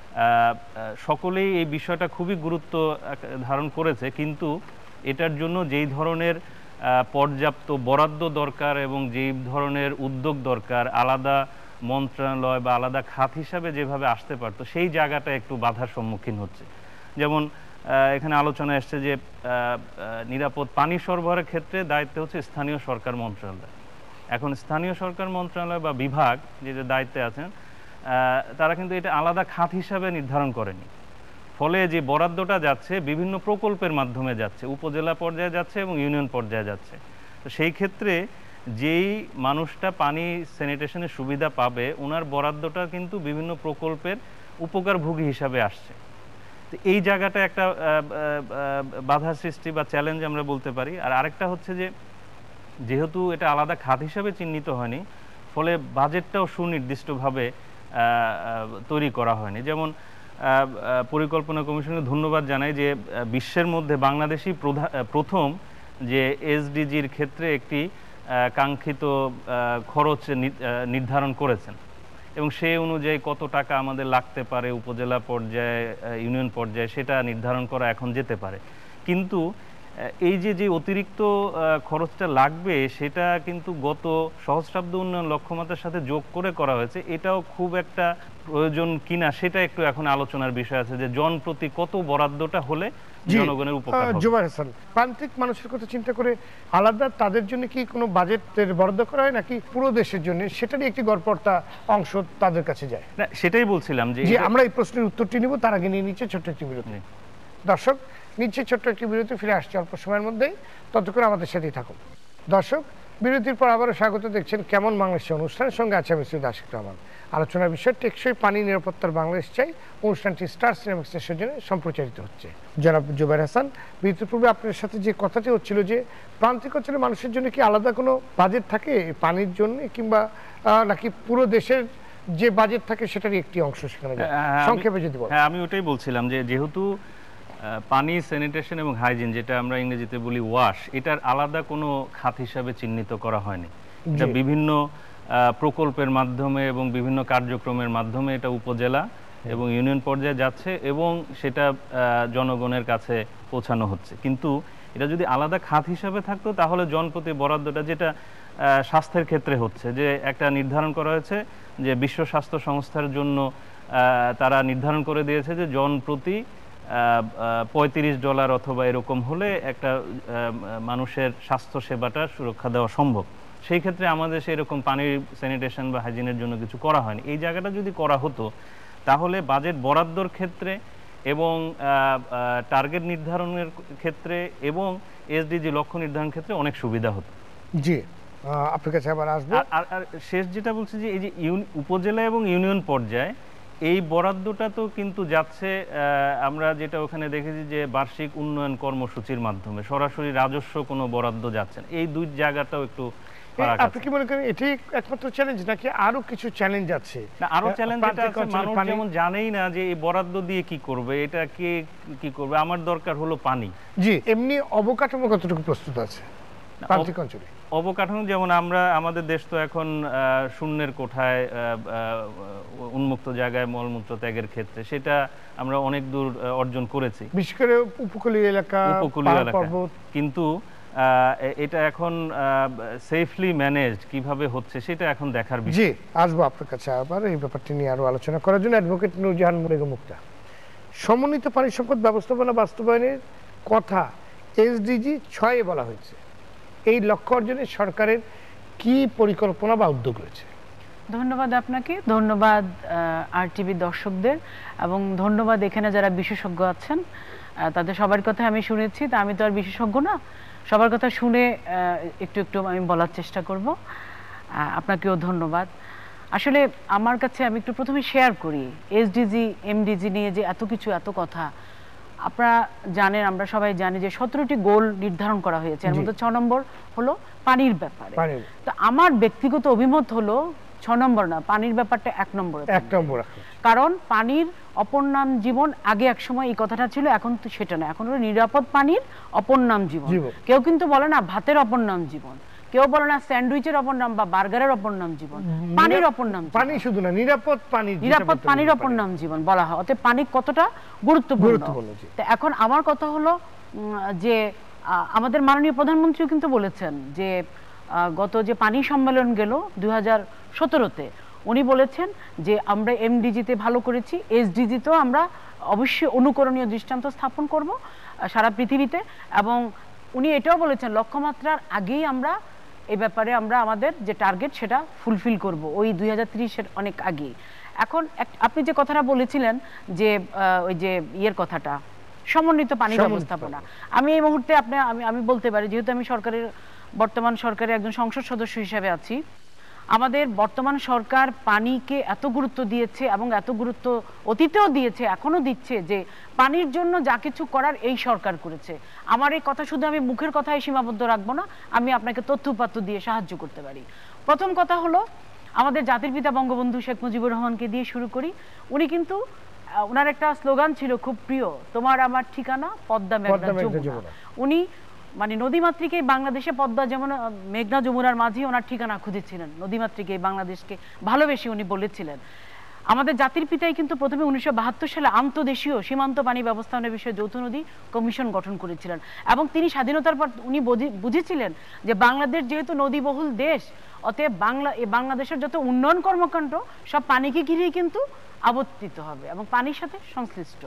সকলেই এই বিষয়টা খুবই গুরুত্ব ধারণ করেছে, কিন্তু এটার জন্য যেই ধরনের পর্যাপ্ত বরাদ্দ দরকার এবং যেই ধরনের উদ্যোগ দরকার, আলাদা মন্ত্রণালয় বা আলাদা খাত হিসাবে যেভাবে আসতে পারতো, সেই জায়গাটা একটু বাধার সম্মুখীন হচ্ছে। যেমন এখানে আলোচনা এসছে যে নিরাপদ পানি সরবরাহের ক্ষেত্রে দায়িত্ব হচ্ছে স্থানীয় সরকার মন্ত্রণালয়। এখন স্থানীয় সরকার মন্ত্রণালয় বা বিভাগ যে যে দায়িত্বে আছেন, তারা কিন্তু এটা আলাদা খাত হিসাবে নির্ধারণ করেনি। ফলে যে বরাদ্দটা যাচ্ছে বিভিন্ন প্রকল্পের মাধ্যমে যাচ্ছে, উপজেলা পর্যায়ে যাচ্ছে এবং ইউনিয়ন পর্যায়ে যাচ্ছে। তো সেই ক্ষেত্রে যেই মানুষটা পানি স্যানিটেশনের সুবিধা পাবে, ওনার বরাদ্দটা কিন্তু বিভিন্ন প্রকল্পের উপকারভোগী হিসাবে আসছে। তো এই জায়গাটা একটা বাধা সৃষ্টি বা চ্যালেঞ্জ আমরা বলতে পারি। আর আরেকটা হচ্ছে যে যেহেতু এটা আলাদা খাত হিসাবে চিহ্নিত হয়নি, ফলে বাজেটটাও সুনির্দিষ্টভাবে তৈরি করা হয়নি। যেমন পরিকল্পনা কমিশনকে ধন্যবাদ জানাই যে বিশ্বের মধ্যে বাংলাদেশই প্রথম যে এসডিজির ক্ষেত্রে একটি কাঙ্ক্ষিত খরচ নির্ধারণ করেছেন, এবং সেই অনুযায়ী কত টাকা আমাদের লাগতে পারে উপজেলা পর্যায়ে ইউনিয়ন পর্যায়ে সেটা নির্ধারণ করা এখন যেতে পারে। কিন্তু এই যে যে অতিরিক্ত খরচটা লাগবে সেটা কিন্তু গত সহস্রাব্দ উন্নয়ন লক্ষ্যমাত্রার সাথে যোগ করে করা হয়েছে। এটাও খুব একটা প্রয়োজন কিনা সেটা একটু এখন আলোচনার বিষয় আছে, যে জন প্রতি কত বরাদ্দটা হলে জনগণের উপকার হবে। জুবায়ের হাসান, প্রান্তিক মানুষের কথা চিন্তা করে আলাদা তাদের জন্য কি কোনো বাজেটের বরাদ্দ করা হয় নাকি পুরো দেশের জন্য সেটারই একটি গড়পড়তা অংশ তাদের কাছে যায়? না, সেটাই বলছিলাম যে আমরা এই প্রশ্নের উত্তরটি নিব, তার আগে নিয়ে নিচ্ছে ছোট্ট একটি বিরতি। দর্শক, নিচ্ছে ছোট্ট একটি বিরতি, ফিরে আসছে অল্প সময়ের মধ্যেই, ততক্ষণ আমাদের সাথেই থাকুন। দর্শক, বিরতির পর আবারও স্বাগত, দেখছেন কেমন বাংলাদেশ অনুষ্ঠানের সঙ্গে আছে আমি সৈয়দ আশিক রহমান। আলোচনার বিষয় টেকসই পানি নিরাপত্তার বাংলাদেশ চাই। অনুষ্ঠানটি স্টার সিনেমাক্সের সৌজন্যে সম্প্রচারিত হচ্ছে। জনাব জুবায়ের হাসান, বিরতির পূর্বে আপনার সাথে যে কথাটি হচ্ছিল যে প্রান্তিক অঞ্চলের মানুষের জন্য কি আলাদা কোনো বাজেট থাকে পানির জন্য, কিংবা নাকি পুরো দেশের যে বাজেট থাকে সেটারই একটি অংশ সেখানে সংক্ষেপে যদি বলেন? হ্যাঁ, আমি ওটাই বলছিলাম যে যেহেতু পানি স্যানিটেশন এবং হাইজিন, যেটা আমরা ইংরেজিতে বলি ওয়াশ, এটার আলাদা কোনো খাত হিসাবে চিহ্নিত করা হয়নি। এটা বিভিন্ন প্রকল্পের মাধ্যমে এবং বিভিন্ন কার্যক্রমের মাধ্যমে এটা উপজেলা এবং ইউনিয়ন পর্যায়ে যাচ্ছে এবং সেটা জনগণের কাছে পৌঁছানো হচ্ছে। কিন্তু এটা যদি আলাদা খাত হিসাবে থাকতো তাহলে জনপ্রতি বরাদ্দটা, যেটা স্বাস্থ্যের ক্ষেত্রে হচ্ছে, যে একটা নির্ধারণ করা হয়েছে যে বিশ্ব স্বাস্থ্য সংস্থার জন্য তারা নির্ধারণ করে দিয়েছে যে জনপ্রতি পঁয়ত্রিশ ডলার অথবা এরকম হলে একটা মানুষের স্বাস্থ্য সেবাটা সুরক্ষা দেওয়া সম্ভব। সেই ক্ষেত্রে আমাদের সেরকম পানির স্যানিটেশন বা হাইজিনের জন্য কিছু করা হয়নি। এই জায়গাটা যদি করা হতো তাহলে বাজেট বরাদ্দর ক্ষেত্রে এবং টার্গেট নির্ধারণের ক্ষেত্রে এবং এসডিজি লক্ষ্য নির্ধারণের ক্ষেত্রে অনেক সুবিধা হতো। জি, আপনার কাছে আবার আসবো। আর শেষ যেটা বলছি যে এই যে উপজেলা এবং ইউনিয়ন পর্যায়ে এই বরাদ্দটা তো কিন্তু যাচ্ছে, আমরা যেটা ওখানে দেখেছি যে বার্ষিক উন্নয়ন কর্মসূচির মাধ্যমে, সরাসরি রাজস্ব কোনো বরাদ্দ যাচ্ছে না। এই দুই জায়গাটাও একটু ফারাক আপনি আছে। কি মনে করেন এটি একমাত্র চ্যালেঞ্জ নাকি আরো কিছু চ্যালেঞ্জ আছে? না, আরো চ্যালেঞ্জ যেটা প্রান্তিক আছে, অঞ্চলে মানুষ পানি- যেমন জানেই না যে এই বরাদ্দ দিয়ে কি করবে, এটা কে কি করবে, আমার দরকার হলো পানি। জি, এমনি অবকাঠামো কতটুকু প্রস্তুত আছে প্রান্তিক অঞ্চলে? অবকাঠামো যেমন আমরা, আমাদের দেশ তো এখন আহ, শূন্যের কোঠায়, আহ, আহ, উন্মুক্ত জায়গায় মলমূত্র ত্যাগের ক্ষেত্রে সেটা আমরা অনেক দূর আহ, অর্জন করেছি বিশেষ করে উপকূলীয় এলাকা, উপকূলীয় পাহাড় এলাকা, পর্বত। কিন্তু আহ, এ- এটা এখন সেফলি ম্যানেজড কিভাবে হচ্ছে সেটা এখন দেখার বিষয়। জি, আসবো আপনার কাছে আবার এই ব্যাপারটি নিয়ে আরো আলোচনা করার জন্য। অ্যাডভোকেট নূরজাহান বেগম মুক্তা, সমন্বিত পানি সম্পদ ব্যবস্থাপনা বাস্তবায়নের কথা এসডিজি ছয়ে বলা হয়েছে, এই লক্ষ্য অর্জনে সরকারের কি পরিকল্পনা বা উদ্যোগ রয়েছে? ধন্যবাদ আপনাকে, ধন্যবাদ আর টিভি দর্শকদের, এবং ধন্যবাদ এখানে যারা বিশেষজ্ঞ আছেন আহ, তাদের সবার কথা আমি শুনেছি। তা আমি তো আর বিশেষজ্ঞ না, সবার কথা শুনে আহ, একটু একটু আমি বলার চেষ্টা করব। আহ, আপনাকেও ধন্যবাদ। আসলে আমার কাছে আমি একটু প্রথমে শেয়ার করি এসডিজি এমডিজি নিয়ে যে এত কিছু এত কথা। আপনারা জানেন, আমরা সবাই জানি যে সতেরোটি গোল নির্ধারণ করা হয়েছে, এর মধ্যে ছ নম্বর হলো পানির ব্যাপারে। পানির। তো আমার ব্যক্তিগত অভিমত হলো ছ নম্বর না, পানির ব্যাপারটা এক নম্বরে এক নম্বর রাখুন। কারণ পানির অপর নাম জীবন। আগে এক সময় এই কথাটা ছিল, এখন তো সেটা না, এখন হলো নিরাপদ পানির অপর নাম জীবন। জীবন। কেউ কিন্তু বলে না ভাতের অপর নাম জীবন, কেউ বলে না স্যান্ডউইচের অপর নাম বা বার্গারের অপর নাম জীবন, পানির অপর নাম জীবন। পানি শুধু না, নিরাপদ পানি, যেটা নিরাপদ বলতে পানির পারি। অপর নাম জীবন বলা হয়। অতএব পানি কতটা গুরুত্বপূর্ণ। গুরুত্বপূর্ণ, জি। তো এখন আমার কথা হলো উম, যে আহ, আমাদের মাননীয় প্রধানমন্ত্রীও কিন্তু বলেছেন যে আহ, গত যে পানি সম্মেলন গেল দুই হাজার সতেরোতে, উনি বলেছেন যে আমরা এমডিজিতে ভালো করেছি, এসডিজিতেও আমরা অবশ্যই অনুকরণীয় দৃষ্টান্ত স্থাপন করব আহ, সারা পৃথিবীতে। এবং উনি এটাও বলেছেন লক্ষ্যমাত্রার আগেই আমরা এই ব্যাপারে আমরা আমাদের যে টার্গেট সেটা ফুলফিল করব ওই দুই হাজার ত্রিশের অনেক আগেই। এখন আপনি যে কথাটা বলেছিলেন যে ওই যে ইয়ের কথাটা, সমন্বিত পানি ব্যবস্থাপনা, আমি এই মুহূর্তে আপনি আমি আমি বলতে পারি, যেহেতু আমি সরকারের বর্তমান সরকারের একজন সংসদ সদস্য হিসেবে আছি, আমাদের বর্তমান সরকার পানিকে এত গুরুত্ব দিয়েছে এবং এত গুরুত্ব অতীতেও দিয়েছে, এখনো দিচ্ছে, যে পানির জন্য যা কিছু করার এই সরকার করেছে। আমার এই কথা শুধু আমি মুখের কথায় সীমাবদ্ধ রাখবো না, আমি আপনাকে তথ্য উপাত্ত দিয়ে সাহায্য করতে পারি। প্রথম কথা হলো, আমাদের জাতির পিতা বঙ্গবন্ধু শেখ মুজিবুর রহমানকে দিয়ে শুরু করি। উনি কিন্তু ওনার একটা স্লোগান ছিল খুব প্রিয়, তোমার আমার ঠিকানা পদ্মা মেঘনা যমুনা। উনি মানে নদীমাতৃকে বাংলাদেশে পদ্মা যেমন মেঘনা যমুনার মাঝে ওনার ঠিকানা খুঁজেছিলেন, নদীমাতৃকে বাংলাদেশকে ভালোবেসে উনি বলেছিলেন। আমাদের জাতির পিতাই কিন্তু প্রথমে উনিশশো বাহাত্তর সালে আন্তদেশীয় সীমান্ত পানি ব্যবস্থাপনার বিষয়ে যৌথ নদী কমিশন গঠন করেছিলেন, এবং তিনি স্বাধীনতার পর উনি বুঝেছিলেন যে বাংলাদেশ যেহেতু নদীবহুল দেশ, অতএব বাংলা বাংলাদেশের যত উন্নয়ন কর্মকাণ্ড সব পানিকে ঘিরেই কিন্তু আবর্তিত হবে এবং পানির সাথে সংশ্লিষ্ট।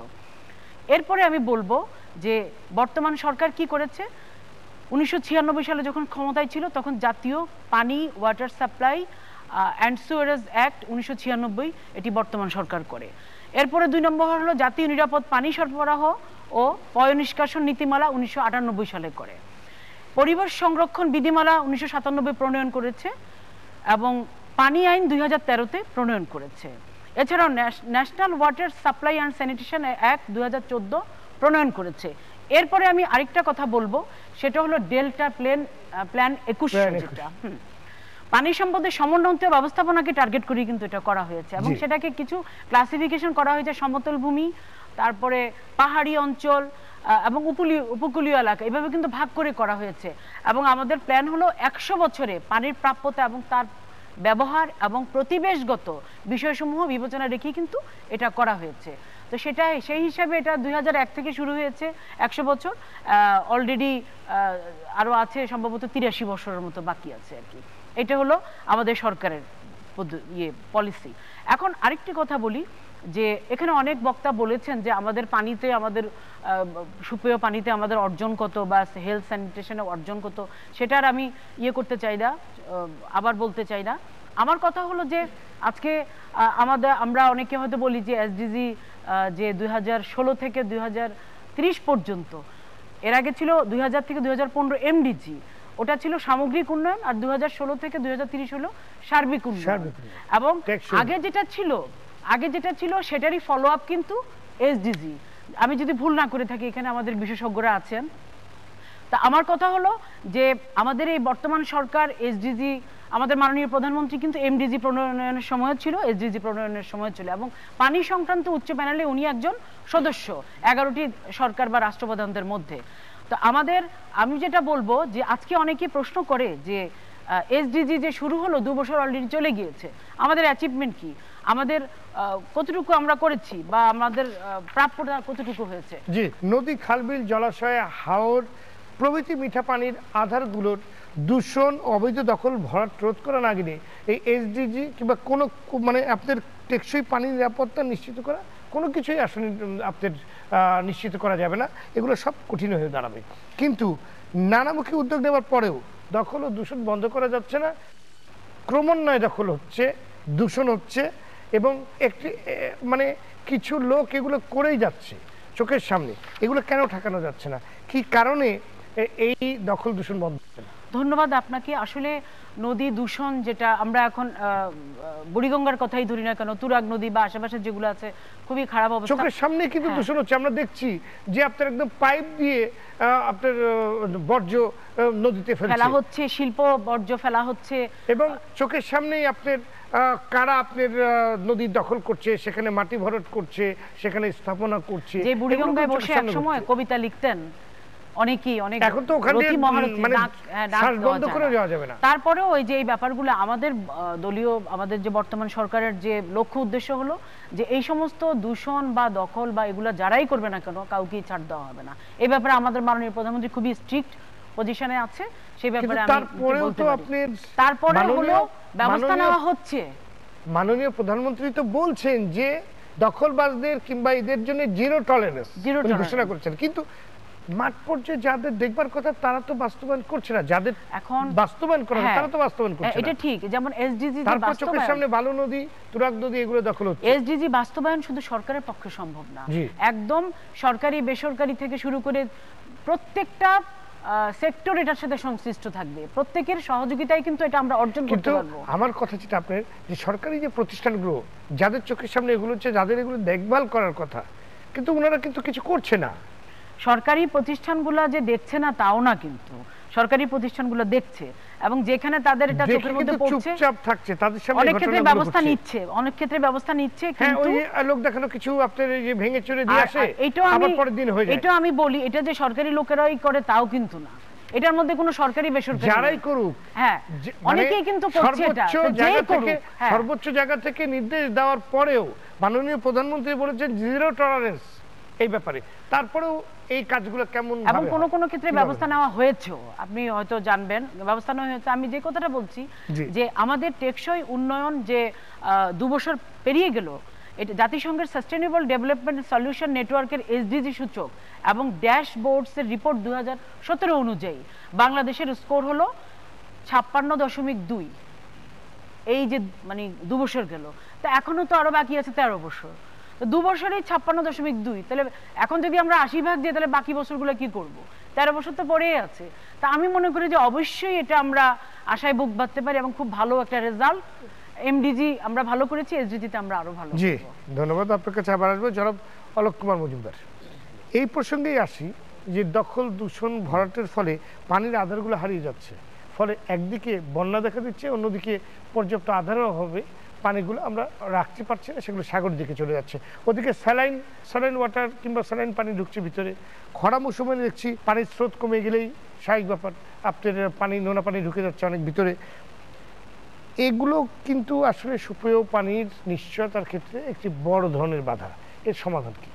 এরপরে আমি বলবো যে বর্তমান সরকার কি করেছে। উনিশশো ছিয়ানব্বই সালে যখন ক্ষমতায় ছিল তখন জাতীয় পানি water supply and sewerage act উনিশশো ছিয়ানব্বই এটি বর্তমান সরকার করে। এরপরে দুই নম্বর হলো জাতীয় নিরাপদ পানি সরবরাহ ও পয়ঃনিষ্কাশন নীতিমালা উনিশশো আটানব্বই সালে করে। পরিবেশ সংরক্ষণ বিধিমালা উনিশশো সাতানব্বই প্রণয়ন করেছে এবং পানি আইন দুই হাজার তেরোতে প্রণয়ন করেছে। এছাড়াও national water supply and sanitation act দুই হাজার চোদ্দ প্রণয়ন করেছে। এরপরে আমি আরেকটা কথা বলবো, সেটা হলো ডেল্টা প্লেন প্ল্যান একুশশো, যেটা পানি সম্পদের সমন্বিত ব্যবস্থাপনাকে টার্গেট করে কিন্তু এটা করা হয়েছে এবং সেটাকে কিছু ক্লাসিফিকেশন করা হয়েছে, সমতল ভূমি, তারপরে পাহাড়ি অঞ্চল এবং উপকূলীয় উপকূলীয় এলাকা, এভাবে কিন্তু ভাগ করে করা হয়েছে। এবং আমাদের প্ল্যান হলো একশো বছরে পানির প্রাপ্যতা এবং তার ব্যবহার এবং প্রতিবেশগত বিষয়সমূহ বিবেচনা রেখে কিন্তু এটা করা হয়েছে। তো সেটা সেই হিসাবে এটা দুই হাজার এক থেকে শুরু হয়েছে, একশো বছর অলরেডি আরো আছে সম্ভবত তিরাশি বছরের মতো বাকি আছে আর কি। এটা হলো আমাদের সরকারের ইয়ে পলিসি। এখন আরেকটি কথা বলি, যে এখানে অনেক বক্তা বলেছেন যে আমাদের পানিতে, আমাদের সুপেয় পানিতে আমাদের অর্জন কত বা হেলথ স্যানিটেশনে অর্জন কত, সেটার আমি ইয়ে করতে চাই না, আবার বলতে চাই না। আমার কথা হলো যে আজকে আমাদের আমরা অনেকে হয়তো বলি যে এসডিজি যে দুই হাজার ষোলো থেকে দুই হাজার ত্রিশ পর্যন্ত, এর আগে ছিল দুই হাজার থেকে দুই হাজার পনেরো এমডিজি, ওটা ছিল সামগ্রিক উন্নয়ন, আর দুই হাজার ষোলো থেকে দুই হাজার তিরিশ হলো সার্বিক উন্নয়ন। এবং আগে যেটা ছিল আগে যেটা ছিল সেটারই ফলো আপ কিন্তু এসডিজি। আমি যদি ভুল না করে থাকি, এখানে আমাদের বিশেষজ্ঞরা আছেন, তা আমার কথা হলো যে আমাদের এই বর্তমান সরকার এসডিজি, আমাদের মাননীয় প্রধানমন্ত্রী কিন্তু এমডিজি প্রণয়নের সময় ছিল, এসডিজি প্রণয়নের সময় ছিল, এবং পানি সংক্রান্ত উচ্চ প্যানেলে উনি একজন সদস্য এগারোটি সরকার বা রাষ্ট্রপ্রধানদের মধ্যে। তো আমাদের, আমি যেটা বলবো যে আজকে অনেকে প্রশ্ন করে যে এসডিজি যে শুরু হলো দু বছর অলরেডি চলে গিয়েছে, আমাদের অ্যাচিভমেন্ট কি, আমাদের কতটুকু আমরা করেছি বা আমাদের প্রাপ্যতা কতটুকু হয়েছে। জি, নদী, খালবিল, জলাশয়, হাওর প্রভৃতি মিঠা পানির আধারগুলোর দূষণ, অবৈধ দখল, ভরাট রোধ করা না গেলে এই এসডিজি কিংবা কোনো মানে আপনার টেকসই পানি নিরাপত্তা নিশ্চিত করা কোনো কিছুই আসলে আপনার নিশ্চিত করা যাবে না, এগুলো সব কঠিন হয়ে দাঁড়াবে। কিন্তু নানামুখী উদ্যোগ নেওয়ার পরেও দখল ও দূষণ বন্ধ করা যাচ্ছে না, ক্রমান্বয়ে দখল হচ্ছে, দূষণ হচ্ছে, এবং একটি মানে কিছু লোক এগুলো করেই যাচ্ছে চোখের সামনে। এগুলো কেন ঠেকানো যাচ্ছে না, কি কারণে এই দখল দূষণ বন্ধ হচ্ছে না? ধন্যবাদ আপনাকে। আসলে নদী দূষণ যেটা আমরা এখন বুড়িগঙ্গার কথাই ধরি না কেন, তুরাগ নদী বা আশেপাশে যেগুলো আছে খুবই খারাপ অবস্থা, চোখের সামনে কিন্তু দূষণ হচ্ছে। আমরা দেখছি যে আপনার একদম পাইপ দিয়ে আপনার বর্জ্য নদীতে ফেলা হচ্ছে, শিল্প বর্জ্য ফেলা হচ্ছে, এবং চোখের সামনেই আপনার কারা আপনার নদী দখল করছে, সেখানে মাটি ভরাট করছে, সেখানে স্থাপনা করছে। যে বুড়িগঙ্গায় বসে এক সময় কবিতা লিখতেন অনেকেই, অনেক এখন তো ওখানে মানে শ্বাস বন্ধ করে যাওয়া যাবে না। তারপরেও ওই যে এই ব্যাপারগুলো আমাদের দলীয়, আমাদের যে বর্তমান সরকারের যে লক্ষ্য উদ্দেশ্য হলো যে এই সমস্ত দূষণ বা দখল বা এগুলো যারাই করবে না কেন কাউকেই ছাড় দেওয়া হবে না। এই ব্যাপারে আমাদের মাননীয় প্রধানমন্ত্রী খুবই স্ট্রিক্ট পজিশনে আছে, সেই ব্যাপারে আমি বলতে পারি। তারপরে হলো ব্যবস্থা নেওয়া হচ্ছে। মাননীয় প্রধানমন্ত্রী তো বলছেন যে দখলবাজদের কিংবা এদের জন্য জিরো টলারেন্স ঘোষণা করেছেন, কিন্তু মাঠ পর্যায়ে যাদের দেখবার কথা তারা তো বাস্তবায়ন করছে না, যাদের এখন বাস্তবায়ন করা তারা তো বাস্তবায়ন করছে না। এটা ঠিক, যেমন এসডিজি তারপর চোখের সামনে বালু নদী, তুরাগ নদী এগুলো দখল হচ্ছে। এসডিজি বাস্তবায়ন শুধু সরকারের পক্ষে সম্ভব না, একদম সরকারি বেসরকারি থেকে শুরু করে প্রত্যেকটা সেক্টর এটার সাথে সংশ্লিষ্ট থাকবে, প্রত্যেকের সহযোগিতায় কিন্তু এটা আমরা অর্জন করতে পারবো। আমার কথা যেটা আপনার যে সরকারি যে প্রতিষ্ঠানগুলো যাদের চোখের সামনে এগুলো হচ্ছে, যাদের এগুলো দেখভাল করার কথা, কিন্তু ওনারা কিন্তু কিছু করছে না। সরকারি প্রতিষ্ঠানগুলো যে দেখছে না তাও না, কিন্তু সরকারি প্রতিষ্ঠানগুলো দেখছে, এবং যেখানে তাদের এটা চোখের মধ্যে পড়ছে চুপচাপ থাকছে, তাদের সামনে অনেক ক্ষেত্রে ব্যবস্থা নিচ্ছে, অনেক ক্ষেত্রে ব্যবস্থা নিচ্ছে, কিন্তু ওই লোক দেখানো কিছু আপনার এই যে ভেঙে চুরে দিয়ে আসে, এটাও আমি পরের দিন হয়ে যায়। এটাও আমি বলি, এটা যে সরকারি লোকেরাই করে তাও কিন্তু না, এটার মধ্যে কোনো সরকারি বেসরকারি যারাই করুক, হ্যাঁ অনেকেই কিন্তু করছে এটা। সর্বোচ্চ জায়গা থেকে নির্দেশ দেওয়ার পরেও মাননীয় প্রধানমন্ত্রী বলেছেন জিরো টলারেন্স এই ব্যাপারে, তারপরেও এই কাজগুলো কেমন, এবং কোন কোন ক্ষেত্রে ব্যবস্থা নেওয়া হয়েছে, আপনি হয়তো জানবেন ব্যবস্থা নেওয়া হয়েছে। আমি যে কথাটা বলছি যে আমাদের টেকসই উন্নয়ন যে দু বছর পেরিয়ে গেল, এটা জাতিসংঘের সাস্টেনেবল ডেভেলপমেন্ট সলিউশন নেটওয়ার্কের এসডিজি সূচক এবং ড্যাশবোর্ডস এর রিপোর্ট দুই হাজার সতেরো অনুযায়ী বাংলাদেশের স্কোর হলো ছাপ্পান্ন দশমিক দুই। এই যে মানে দু বছর গেল, তা এখনো তো আরো বাকি আছে তেরো বছর, দু বছরেই ছাপ্পান্ন দশমিক দুই, তাহলে এখন যদি আমরা আশি ভাগ দিই তাহলে বাকি বছরগুলো কি করব? তেরো বছর তো পরেই আছে। তা আমি মনে করি যে অবশ্যই এটা আমরা আশায় বুক বাঁধতে পারি এবং খুব ভালো একটা রেজাল্ট। এমডিজি আমরা ভালো করেছি, এসডিজিতে আমরা আরো ভালো। জি ধন্যবাদ, আপনার কাছে আবার আসবো জনাব অলোক কুমার মজুমদার। এই প্রসঙ্গেই আসি যে দখল দূষণ ভরাটের ফলে পানির আধারগুলো হারিয়ে যাচ্ছে, ফলে একদিকে বন্যা দেখা দিচ্ছে, অন্যদিকে পর্যাপ্ত আধারও হবে, পানিগুলো আমরা রাখতে পারছি না, সেগুলো সাগর দিকে চলে যাচ্ছে। ওদিকে স্যালাইন স্যালাইন ওয়াটার কিংবা স্যালাইন পানি ঢুকছে ভিতরে। খরা মৌসুমে দেখছি পানির স্রোত কমে গেলেই স্বাভাবিক ব্যাপার, আপনার পানি নোনা পানি ঢুকে যাচ্ছে অনেক ভিতরে। এগুলো কিন্তু আসলে সুপেয় পানির নিশ্চয়তার ক্ষেত্রে একটি বড় ধরনের বাধা। এর সমাধান কি?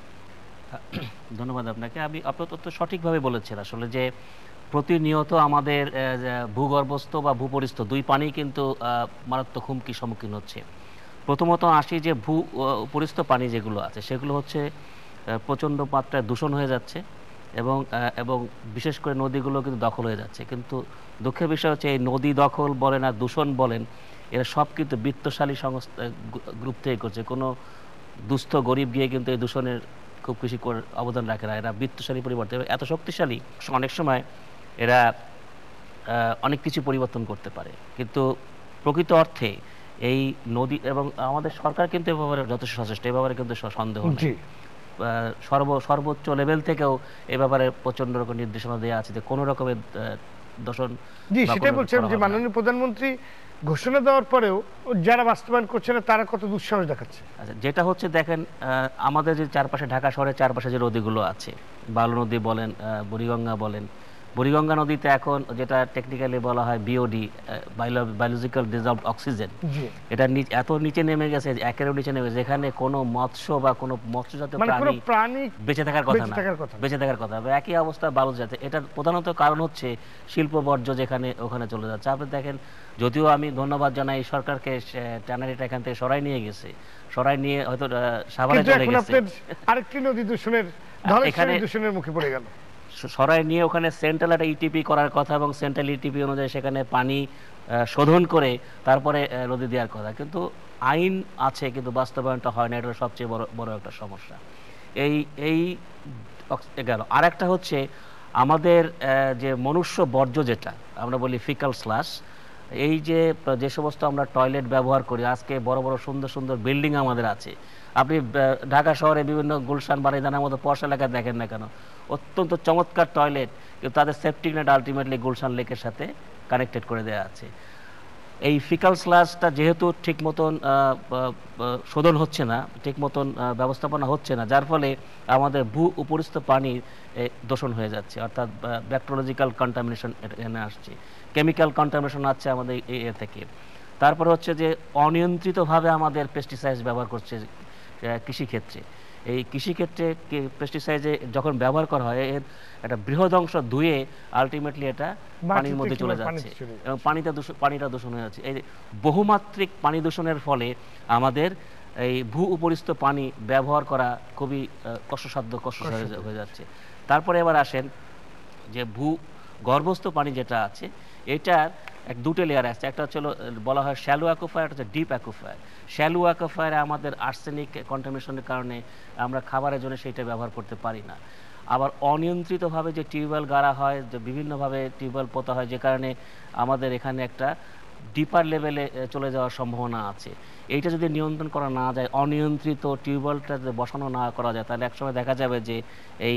ধন্যবাদ আপনাকে। আমি আপনার তথ্য সঠিকভাবে বলেছেন আসলে যে প্রতিনিয়ত আমাদের ভূগর্ভস্থ বা ভূপরিস্থ দুই পানি কিন্তু মারাত্মক হুমকির সম্মুখীন হচ্ছে। প্রথমত আসি যে ভূ পরিস্থ পানি যেগুলো আছে সেগুলো হচ্ছে প্রচণ্ড মাত্রায় দূষণ হয়ে যাচ্ছে, এবং এবং বিশেষ করে নদীগুলো কিন্তু দখল হয়ে যাচ্ছে। কিন্তু দুঃখের বিষয় হচ্ছে এই নদী দখল বলেন আর দূষণ বলেন, এরা সব কিন্তু বিত্তশালী সংস্থা গ্রুপ থেকে করছে। কোনো দুস্থ গরিব গিয়ে কিন্তু এই দূষণের খুব বেশি অবদান রাখে না, এরা বিত্তশালী পরিবর্তন এত শক্তিশালী, অনেক সময় এরা অনেক কিছু পরিবর্তন করতে পারে। কিন্তু প্রকৃত অর্থে এই নদী এবং আমাদের সরকার কিন্তু এ ব্যাপারে যথেষ্ট সচেষ্ট, এ ব্যাপারে কিন্তু সন্দেহ নেই। সর্ব সর্বোচ্চ লেভেল থেকেও এ ব্যাপারে প্রচন্ড রকম নির্দেশনা দেওয়া আছে যে কোনো রকমের দূষণ। জি, সেটাই বলছিলাম যে মাননীয় প্রধানমন্ত্রী ঘোষণা দেওয়ার পরেও যারা বাস্তবায়ন করছে না তারা কত দুঃসাহস দেখাচ্ছে। আচ্ছা, যেটা হচ্ছে দেখেন আমাদের যে চারপাশে ঢাকা শহরের চারপাশে যে নদীগুলো আছে, বালু নদী বলেন, বুড়িগঙ্গা বলেন, বুড়িগঙ্গা নদীতে এখন যেটা টেকনিক্যালি বলা হয় বিওডি, বায়োলজিক্যাল ডিজলভড অক্সিজেন, এটা এত নিচে নেমে গেছে, একেবারে নিচে নেমে গেছে, যেখানে কোনো মৎস্য বা কোনো মৎস্যজাত প্রাণী বেঁচে থাকার কথা না, বেঁচে থাকার কথা। একই অবস্থা বালু জাতে। এটা প্রধানত কারণ হচ্ছে শিল্প বর্জ্য যেখানে ওখানে চলে যাচ্ছে। আপনি দেখেন, যদিও আমি ধন্যবাদ জানাই সরকারকে, ট্যানারিটা এখান থেকে সরাই নিয়ে গেছে, সরাই নিয়ে হয়তো সাভারে চলে গেছে, আরেকটি নদী দূষণের ধলেশ্বরী দূষণের মুখে পড়ে গেল, সরাই নিয়ে ওখানে সেন্ট্রাল একটা ইটিপি করার কথা এবং সেন্ট্রাল ইটিপি অনুযায়ী সেখানে পানি শোধন করে তারপরে নদী দেওয়ার কথা। কিন্তু আইন আছে কিন্তু বাস্তবায়নটা হয় না, এটা সবচেয়ে বড় বড় একটা সমস্যা। এই এই গেল। আর একটা হচ্ছে আমাদের যে মনুষ্য বর্জ্য, যেটা আমরা বলি ফিকাল স্লাশ, এই যে যে সমস্ত আমরা টয়লেট ব্যবহার করি, আজকে বড় বড় সুন্দর সুন্দর বিল্ডিং আমাদের আছে, আপনি ঢাকা শহরে বিভিন্ন গুলশান বাড়িদানার মতো পশ এলাকায় দেখেন না কেন, অত্যন্ত চমৎকার টয়লেট, কিন্তু তাদের সেফটি নেট আলটিমেটলি গুলশান লেকের সাথে কানেক্টেড করে দেওয়া আছে। এই ফিকাল স্লাশটা যেহেতু ঠিক মতন শোধন হচ্ছে না, ঠিক মতন ব্যবস্থাপনা হচ্ছে না, যার ফলে আমাদের ভূ উপরিস্থ পানি দূষণ হয়ে যাচ্ছে, অর্থাৎ ব্যাকটেরিওলজিক্যাল কন্টামিনেশন এখানে আসছে, কেমিক্যাল কন্টামিনেশন আছে আমাদের এ থেকে। তারপরে হচ্ছে যে অনিয়ন্ত্রিতভাবে আমাদের পেস্টিসাইড ব্যবহার করছে কৃষিক্ষেত্রে। এই কৃষিক্ষেত্রে পেস্টিসাইডে যখন ব্যবহার করা হয়, এর একটা বৃহৎ অংশ ধুয়ে আলটিমেটলি এটা পানির মধ্যে চলে যাচ্ছে এবং পানিটা দূষণ পানিটা দূষণ হয়ে যাচ্ছে। এই বহুমাত্রিক পানি দূষণের ফলে আমাদের এই ভূ উপরিস্থ পানি ব্যবহার করা খুবই কষ্টসাধ্য কষ্ট হয়ে যাচ্ছে। তারপরে এবার আসেন যে ভূ গর্ভস্থ পানি যেটা আছে, এটার এক দুটো লেয়ার আছে, একটা হচ্ছে বলা হয় শ্যালো অ্যাকুইফায়ার, একটা হচ্ছে ডিপ অ্যাকুইফায়ার। শ্যালো অ্যাকুইফায়ারে আমাদের আর্সেনিক কন্টামিনেশনের কারণে আমরা খাবারের জন্য সেইটা ব্যবহার করতে পারি না। আবার অনিয়ন্ত্রিতভাবে যে টিউবওয়েল গাড়া হয়, যে বিভিন্নভাবে টিউবওয়েল পোতা হয়, যে কারণে আমাদের এখানে একটা ডিপার লেভেলে চলে যাওয়ার সম্ভাবনা আছে। এইটা যদি নিয়ন্ত্রণ করা না যায়, অনিয়ন্ত্রিত টিউবওয়েলটা যদি বসানো না করা যায়, তাহলে একসময় দেখা যাবে যে এই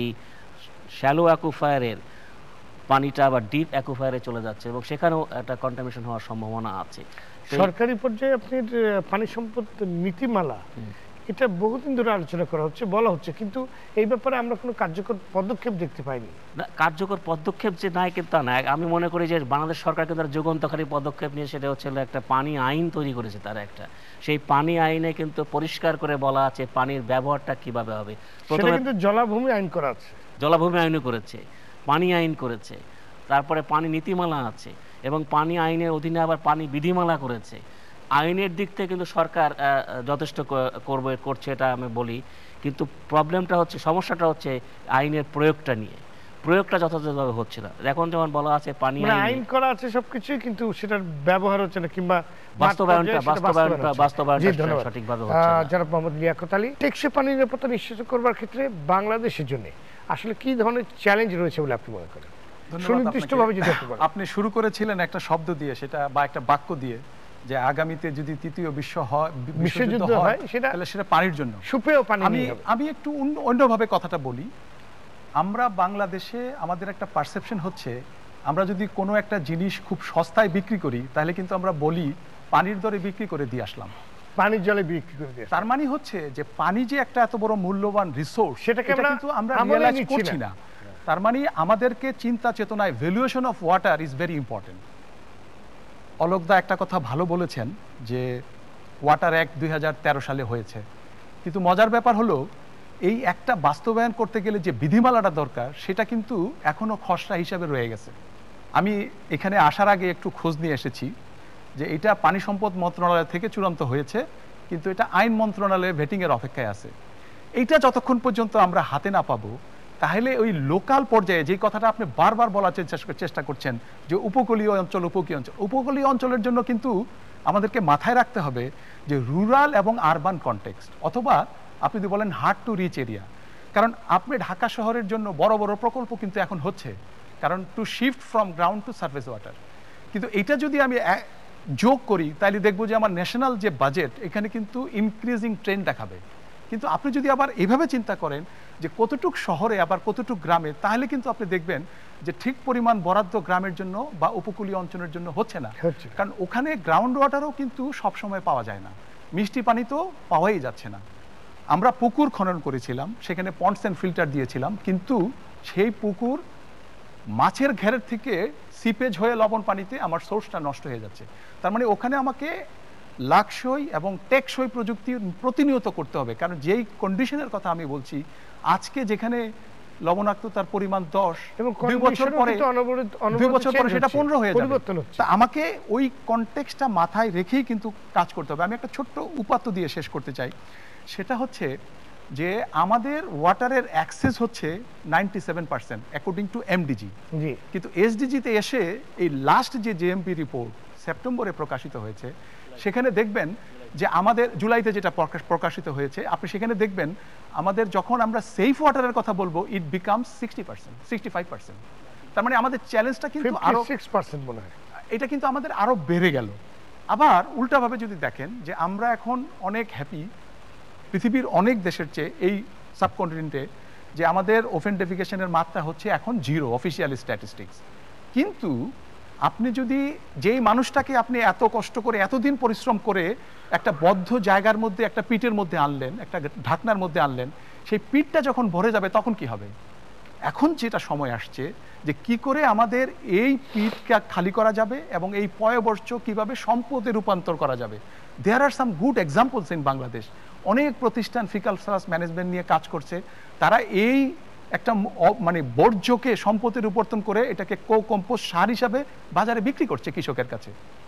শ্যালো অ্যাকুইফায়ারের পানিটা আবার ডিপ অ্যাকুইফায়ারে চলে যাচ্ছে এবং সেখানেও একটা কন্টামিনেশন হওয়ার সম্ভাবনা আছে। সরকারি পর্যায়ে আপনার পানি সম্পদ নীতিমালা, এটা বহুদিন ধরে আলোচনা করা হচ্ছে, বলা হচ্ছে, কিন্তু এই ব্যাপারে আমরা কোনো কার্যকর পদক্ষেপ দেখতে পাইনি। না, কার্যকর পদক্ষেপ যে নাই কিন্তু তা না। আমি মনে করি যে বাংলাদেশ সরকার কিন্তু যুগান্তকারী পদক্ষেপ নিয়ে, সেটা হচ্ছে একটা পানি আইন তৈরি করেছে তারা একটা। সেই পানি আইনে কিন্তু পরিষ্কার করে বলা আছে পানির ব্যবহারটা কিভাবে হবে। প্রথমে কিন্তু জলাভূমি আইন করা আছে, জলাভূমি আইনও করেছে, পানি আইন করেছে, তারপরে পানি নীতিমালা আছে এবং পানি আইনের অধীনে আবার পানি বিধিমালা করেছে। আইনের দিক থেকে কিন্তু সরকার যথেষ্ট করবে করছে, এটা আমি বলি, কিন্তু প্রবলেমটা হচ্ছে, সমস্যাটা হচ্ছে আইনের প্রয়োগটা নিয়ে। প্রয়োগটা যথাযথভাবে হচ্ছে না। এখন যেমন বলা আছে পানি আইন করা আছে সবকিছুই, কিন্তু সেটার ব্যবহার হচ্ছে না, কিংবা বাস্তবায়নটা বাস্তবায়নটা বাস্তবায়নটা সঠিকভাবে হচ্ছে না। জনাব মোহাম্মদ লিয়াকত আলী, টেকসই পানি নিরাপত্তা নিশ্চিত করবার ক্ষেত্রে বাংলাদেশের জন্য আসলে কি ধরনের চ্যালেঞ্জ রয়েছে বলে আপনি মনে করেন? সুনির্দিষ্টভাবে যদি আপনি শুরু করেছিলেন একটা শব্দ দিয়ে, সেটা বা একটা বাক্য দিয়ে, যে আগামীতে যদি তৃতীয় বিশ্ব হয় বিশ্বযুদ্ধ হয় তাহলে সেটা পানির জন্য, সুপেয় পানি। আমি আমি একটু অন্যভাবে কথাটা বলি। আমরা বাংলাদেশে আমাদের একটা পারসেপশন হচ্ছে, আমরা যদি কোনো একটা জিনিস খুব সস্তায় বিক্রি করি, তাহলে কিন্তু আমরা বলি পানির দরে বিক্রি করে দিয়ে আসলাম, পানির জলে বিক্রি করে দিয়ে। তার মানে হচ্ছে যে পানি যে একটা এত বড় মূল্যবান রিসোর্স, সেটাকে কিন্তু আমরা রিয়েলাইজ করছি না। তার মানে আমাদেরকে চিন্তা চেতনায় valuation of water is very important. অলোকদা একটা কথা ভালো বলেছেন যে ওয়াটার অ্যাক্ট দুই হাজার তেরো সালে হয়েছে, কিন্তু মজার ব্যাপার হলো এই একটা বাস্তবায়ন করতে গেলে যে বিধিমালাটা দরকার, সেটা কিন্তু এখনো খসড়া হিসাবে রয়ে গেছে। আমি এখানে আসার আগে একটু খোঁজ নিয়ে এসেছি যে এটা পানি সম্পদ মন্ত্রণালয় থেকে চূড়ান্ত হয়েছে, কিন্তু এটা আইন মন্ত্রণালয়ের ভেটিংয়ের অপেক্ষায় আছে। এইটা যতক্ষণ পর্যন্ত আমরা হাতে না পাবো, তাহলে ওই লোকাল পর্যায়ে যে কথাটা আপনি বারবার বলার চেষ্টা করছেন যে উপকূলীয় অঞ্চল উপকূলীয় অঞ্চল উপকূলীয় অঞ্চলের জন্য কিন্তু আমাদেরকে মাথায় রাখতে হবে যে রুরাল এবং আরবান কনটেক্সট, অথবা আপনি যদি বলেন হার্ড টু রিচ এরিয়া। কারণ আপনি ঢাকা শহরের জন্য বড় বড় প্রকল্প কিন্তু এখন হচ্ছে, কারণ to shift from ground to surface water. কিন্তু এটা যদি আমি যোগ করি, তাহলে দেখবো যে আমার ন্যাশনাল যে বাজেট, এখানে কিন্তু ইনক্রিজিং ট্রেন্ড দেখাবে, কিন্তু আপনি যদি আবার এইভাবে চিন্তা করেন যে কতটুক শহরে আবার কতটুক গ্রামে, তাহলে কিন্তু আপনি দেখবেন যে ঠিক পরিমাণ বরাদ্দ গ্রামের জন্য বা উপকূলীয় অঞ্চলের জন্য হচ্ছে না। কারণ ওখানে গ্রাউন্ড ওয়াটারও কিন্তু সবসময় পাওয়া যায় না, মিষ্টি পানি তো পাওয়াই যাচ্ছে না। আমরা পুকুর খনন করেছিলাম, সেখানে পন্ডস অ্যান্ড ফিল্টার দিয়েছিলাম, কিন্তু সেই পুকুর মাছের ঘেরের থেকে সিপেজ হয়ে লবণ পানিতে আমার সোর্সটা নষ্ট হয়ে যাচ্ছে। তার মানে ওখানে আমাকে লাকসই এবং টেকসই প্রযুক্তি প্রতিনিয়ত করতে হবে। কারণ যেই কন্ডিশনের কথা আমি বলছি, আজকে যেখানে লবণাক্ততার পরিমাণ দশ, এবং দুই বছর পরে দুই বছর পরে সেটা পনেরো হয়ে যাবে। তা আমাকে ওই কনটেক্সটটা মাথায় রেখেই কিন্তু কাজ করতে হবে। আমি একটা ছোট্ট উপাত্ত দিয়ে শেষ করতে চাই, সেটা হচ্ছে যে আমাদের ওয়াটারের অ্যাক্সেস হচ্ছে ninety seven percent according to MDG, কিন্তু এসডিজিতে এসে এই লাস্ট যে জেএমপি রিপোর্ট সেপ্টেম্বরে প্রকাশিত হয়েছে, সেখানে দেখবেন যে আমাদের জুলাইতে যেটা প্রকাশিত হয়েছে, আপনি সেখানে দেখবেন আমাদের যখন আমরা সেফ ওয়াটারের কথা বলবো, it becomes sixty percent sixty five percent. তার মানে আমাদের চ্যালেঞ্জটা কিন্তু আরো সিক্স পার্সেন্ট মনে হয়, এটা কিন্তু আমাদের আরো বেড়ে গেল। আবার উল্টাভাবে যদি দেখেন যে আমরা এখন অনেক হ্যাপি পৃথিবীর অনেক দেশের চেয়ে এই সাবকন্টিনেন্টে, যে আমাদের ওপেন ডেফিকেশনের মাত্রা হচ্ছে এখন জিরো অফিসিয়াল স্ট্যাটিস্টিক্স। কিন্তু আপনি যদি যেই মানুষটাকে আপনি এত কষ্ট করে এতদিন পরিশ্রম করে একটা বদ্ধ জায়গার মধ্যে, একটা পিটের মধ্যে আনলেন, একটা ঢাকনার মধ্যে আনলেন, সেই পিটটা যখন ভরে যাবে তখন কি হবে? এখন যেটা সময় আসছে যে কি করে আমাদের এই পিটকে খালি করা যাবে এবং এই পয়বর্জ্য কিভাবে সম্পদে রূপান্তর করা যাবে। There are some good examples in Bangladesh. অনেক প্রতিষ্ঠান ফিকাল সারাস ম্যানেজমেন্ট নিয়ে কাজ করছে, তারা এই একটা মানে বর্জ্যকে সম্পদে রূপান্তর করে এটাকে কো কম্পোস্ট সার হিসাবে বাজারে বিক্রি করছে কৃষকের কাছে।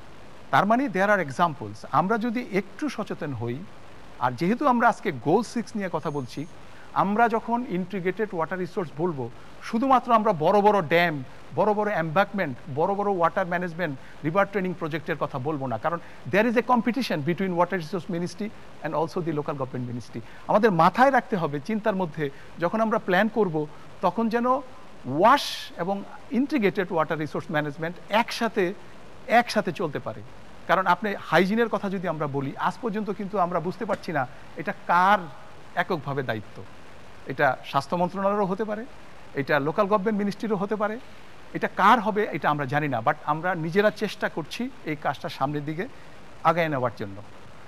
তার মানে দেয়ার আর এক্সাম্পলস। আমরা যদি একটু সচেতন হই, আর যেহেতু আমরা আজকে গোল সিক্স নিয়ে কথা বলছি, আমরা যখন ইন্টিগ্রেটেড ওয়াটার রিসোর্স বলবো, শুধুমাত্র আমরা বড় বড় ড্যাম, বড় বড় এমব্যাঙ্কমেন্ট, বড় বড় ওয়াটার ম্যানেজমেন্ট, রিভার ট্রেনিং প্রজেক্টের কথা বলবো না। কারণ there is a competition between water resource ministry and also the local government ministry. আমাদের মাথায় রাখতে হবে চিন্তার মধ্যে, যখন আমরা প্ল্যান করব, তখন যেন ওয়াশ এবং ইন্টিগ্রেটেড ওয়াটার রিসোর্স ম্যানেজমেন্ট একসাথে একসাথে চলতে পারে। কারণ আপনি হাইজিনের কথা যদি আমরা বলি, আজ পর্যন্ত কিন্তু আমরা বুঝতে পারছি না এটা কার এককভাবে দায়িত্ব। এটা স্বাস্থ্য মন্ত্রণালয়েরও হতে পারে, এটা লোকাল গভর্নমেন্ট মিনিস্ট্রিরও হতে পারে, এটা কার হবে এটা আমরা জানি না। বাট আমরা নিজেরা চেষ্টা করছি এই কাজটা সামনের দিকে আগায় নেওয়ার জন্য।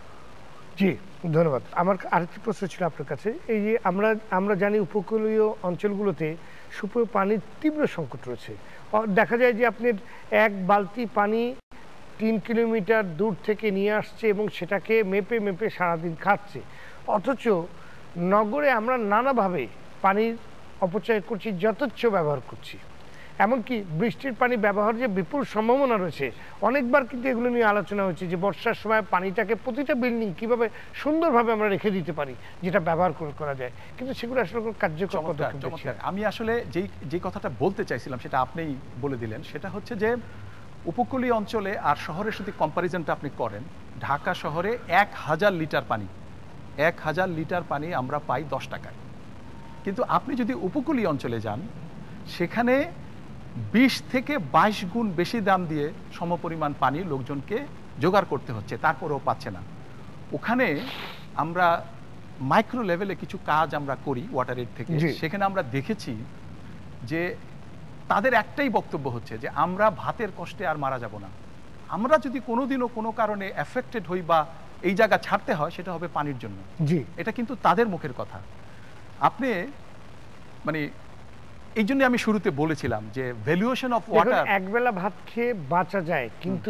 জি ধন্যবাদ। আমার আরেকটি প্রশ্ন ছিল আপনার কাছে, এই যে আমরা আমরা জানি উপকূলীয় অঞ্চলগুলোতে সুপেয় পানির তীব্র সংকট রয়েছে। দেখা যায় যে আপনি এক বালতি পানি তিন কিলোমিটার দূর থেকে নিয়ে আসছে এবং সেটাকে মেপে মেপে সারাদিন খাচ্ছে, অথচ নগরে আমরা নানাভাবে পানির অপচয় করছি, যথেচ্ছ ব্যবহার করছি। এমনকি বৃষ্টির পানি ব্যবহার যে বিপুল সম্ভাবনা রয়েছে, অনেকবার কিন্তু এগুলো নিয়ে আলোচনা হয়েছে যে বর্ষার সময় পানিটাকে প্রতিটা বিল্ডিং কিভাবে সুন্দরভাবে আমরা রেখে দিতে পারি, যেটা ব্যবহার করা যায়, কিন্তু সেগুলো আসলে কোনো কার্যকর পদ্ধতি। আমি আসলে যেই যে কথাটা বলতে চাইছিলাম সেটা আপনিই বলে দিলেন। সেটা হচ্ছে যে উপকূলীয় অঞ্চলে আর শহরের সাথে কম্পারিজনটা আপনি করেন, ঢাকা শহরে এক হাজার লিটার পানি এক হাজার লিটার পানি আমরা পাই দশ টাকায়, কিন্তু আপনি যদি উপকূলীয় অঞ্চলে যান, সেখানে বিশ থেকে বাইশ গুণ বেশি দাম দিয়ে সমপরিমাণ পানি লোকজনকে জোগাড় করতে হচ্ছে, তারপরেও পাচ্ছে না। ওখানে আমরা মাইক্রো লেভেলে কিছু কাজ আমরা করি ওয়াটারের থেকে, সেখানে আমরা দেখেছি যে তাদের একটাই বক্তব্য হচ্ছে যে আমরা ভাতের কষ্টে আর মারা যাব না। আমরা যদি কোনোদিনও কোনো কারণে এফেক্টেড হই বা এই জায়গা ছাড়তে হয়, সেটা হবে পানির জন্য। জি, এটা কিন্তু তাদের মুখের কথা। আপনি মানে এই জন্য আমি শুরুতে বলেছিলাম যে ভ্যালুয়েশন অফ ওয়াটার, একবেলা ভাত খেয়ে বাঁচা যায় কিন্তু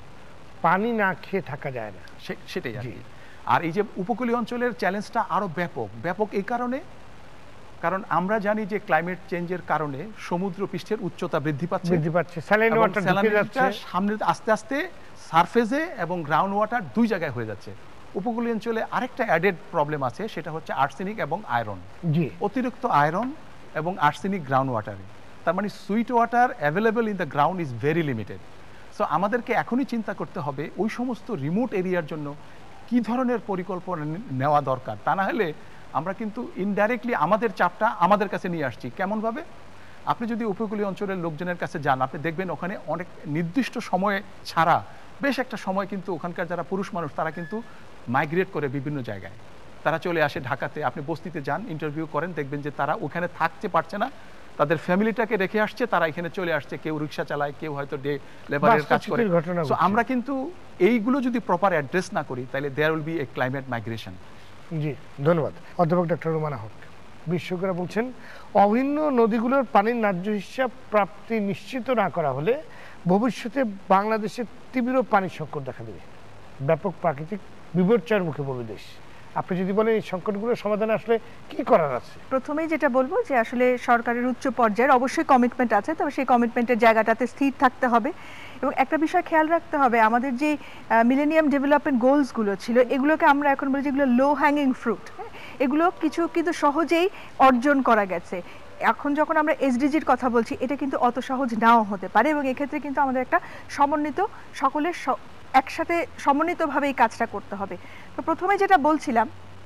পানি না খেয়ে থাকা যায় না, সেটাই আর কি। আর এই যে উপকূলীয় অঞ্চলের চ্যালেঞ্জটা আরো ব্যাপক ব্যাপক এই কারণে, কারণ আমরা জানি যে ক্লাইমেট চেঞ্জের কারণে সমুদ্র পৃষ্ঠের উচ্চতা বৃদ্ধি পাচ্ছে বৃদ্ধি পাচ্ছে স্যালাইন ওয়াটার ঢুকে যাচ্ছে সামনে, আস্তে আস্তে সারফেসে এবং গ্রাউন্ড ওয়াটার দুই জায়গায় হয়ে যাচ্ছে। উপকূলীয় অঞ্চলে আরেকটা অ্যাডেড প্রবলেম আছে, সেটা হচ্ছে আর্সেনিক এবং আয়রন। জি, অতিরিক্ত আয়রন এবং আর্সেনিক গ্রাউন্ড ওয়াটারে। তার মানে sweet water available in the ground is very limited. So আমাদেরকে এখনই চিন্তা করতে হবে ওই সমস্ত রিমোট এরিয়ার জন্য কি ধরনের পরিকল্পনা নেওয়া দরকার। তা না হলে আমরা কিন্তু ইনডাইরেক্টলি আমাদের চাপটা আমাদের কাছে নিয়ে আসছি। কেমনভাবে? আপনি যদি উপকূলীয় অঞ্চলের লোকজনের কাছে যান, আপনি দেখবেন ওখানে অনেক নির্দিষ্ট সময়ে ছাড়া বেশ একটা সময় কিন্তু ওখানকার যারা পুরুষ মানুষ তারা কিন্তু মাইগ্রেট করে বিভিন্ন জায়গায়। তারা চলে আসে ঢাকাতে। আপনি বস্তিতে যান, ইন্টারভিউ করেন, দেখবেন যে তারা ওখানে থাকতে পারছে না, তাদের ফ্যামিলিটাকে রেখে আসছে, তারা এখানে চলে আসছে, কেউ রিক্সা চালায়, কেউ হয়তো ডে লেবারের কাজ করে। সো আমরা কিন্তু এইগুলো যদি প্রপার অ্যাড্রেস না করি তাহলে there will be a climate migration. জি ধন্যবাদ অধ্যাপক ডক্টর রুমানা হক। বিশেষজ্ঞরা বলছেন অভিন্ন নদীগুলোর পানির ন্যায্য হিসাব প্রাপ্তি নিশ্চিত না করা হলে ভবিষ্যতে বাংলাদেশে তীব্র পানি সংকট দেখা দেবে, ব্যাপক প্রাকৃতিক বিপর্যয়ের মুখে পড়বে দেশ। আপনি যদি বলেন এই সংকটগুলো সমাধানে আসলে কি করার আছে? প্রথমেই যেটা বলবো যে আসলে সরকারের উচ্চ পর্যায়ের অবশ্যই কমিটমেন্ট আছে, তবে সেই কমিটমেন্টের জায়গাটাতে স্থির থাকতে হবে এবং একটা বিষয় খেয়াল রাখতে হবে, আমাদের যে মিলেনিয়াম ডেভেলপমেন্ট গোলসগুলো ছিল এগুলোকে আমরা এখন বলি যেগুলো লো হ্যাঙ্গিং ফ্রুট, এগুলো কিছু কিন্তু সহজেই অর্জন করা গেছে। এখন যখন আমরা এসডিজির কথা বলছি এটা কিন্তু অত সহজ নাও হতে পারে এবং এক্ষেত্রে কিন্তু আমাদের একটা সমন্বিত সকলের একসাথে সমন্বিতভাবে এই কাজটা করতে হবে। তো প্রথমে যেটা বলছিলাম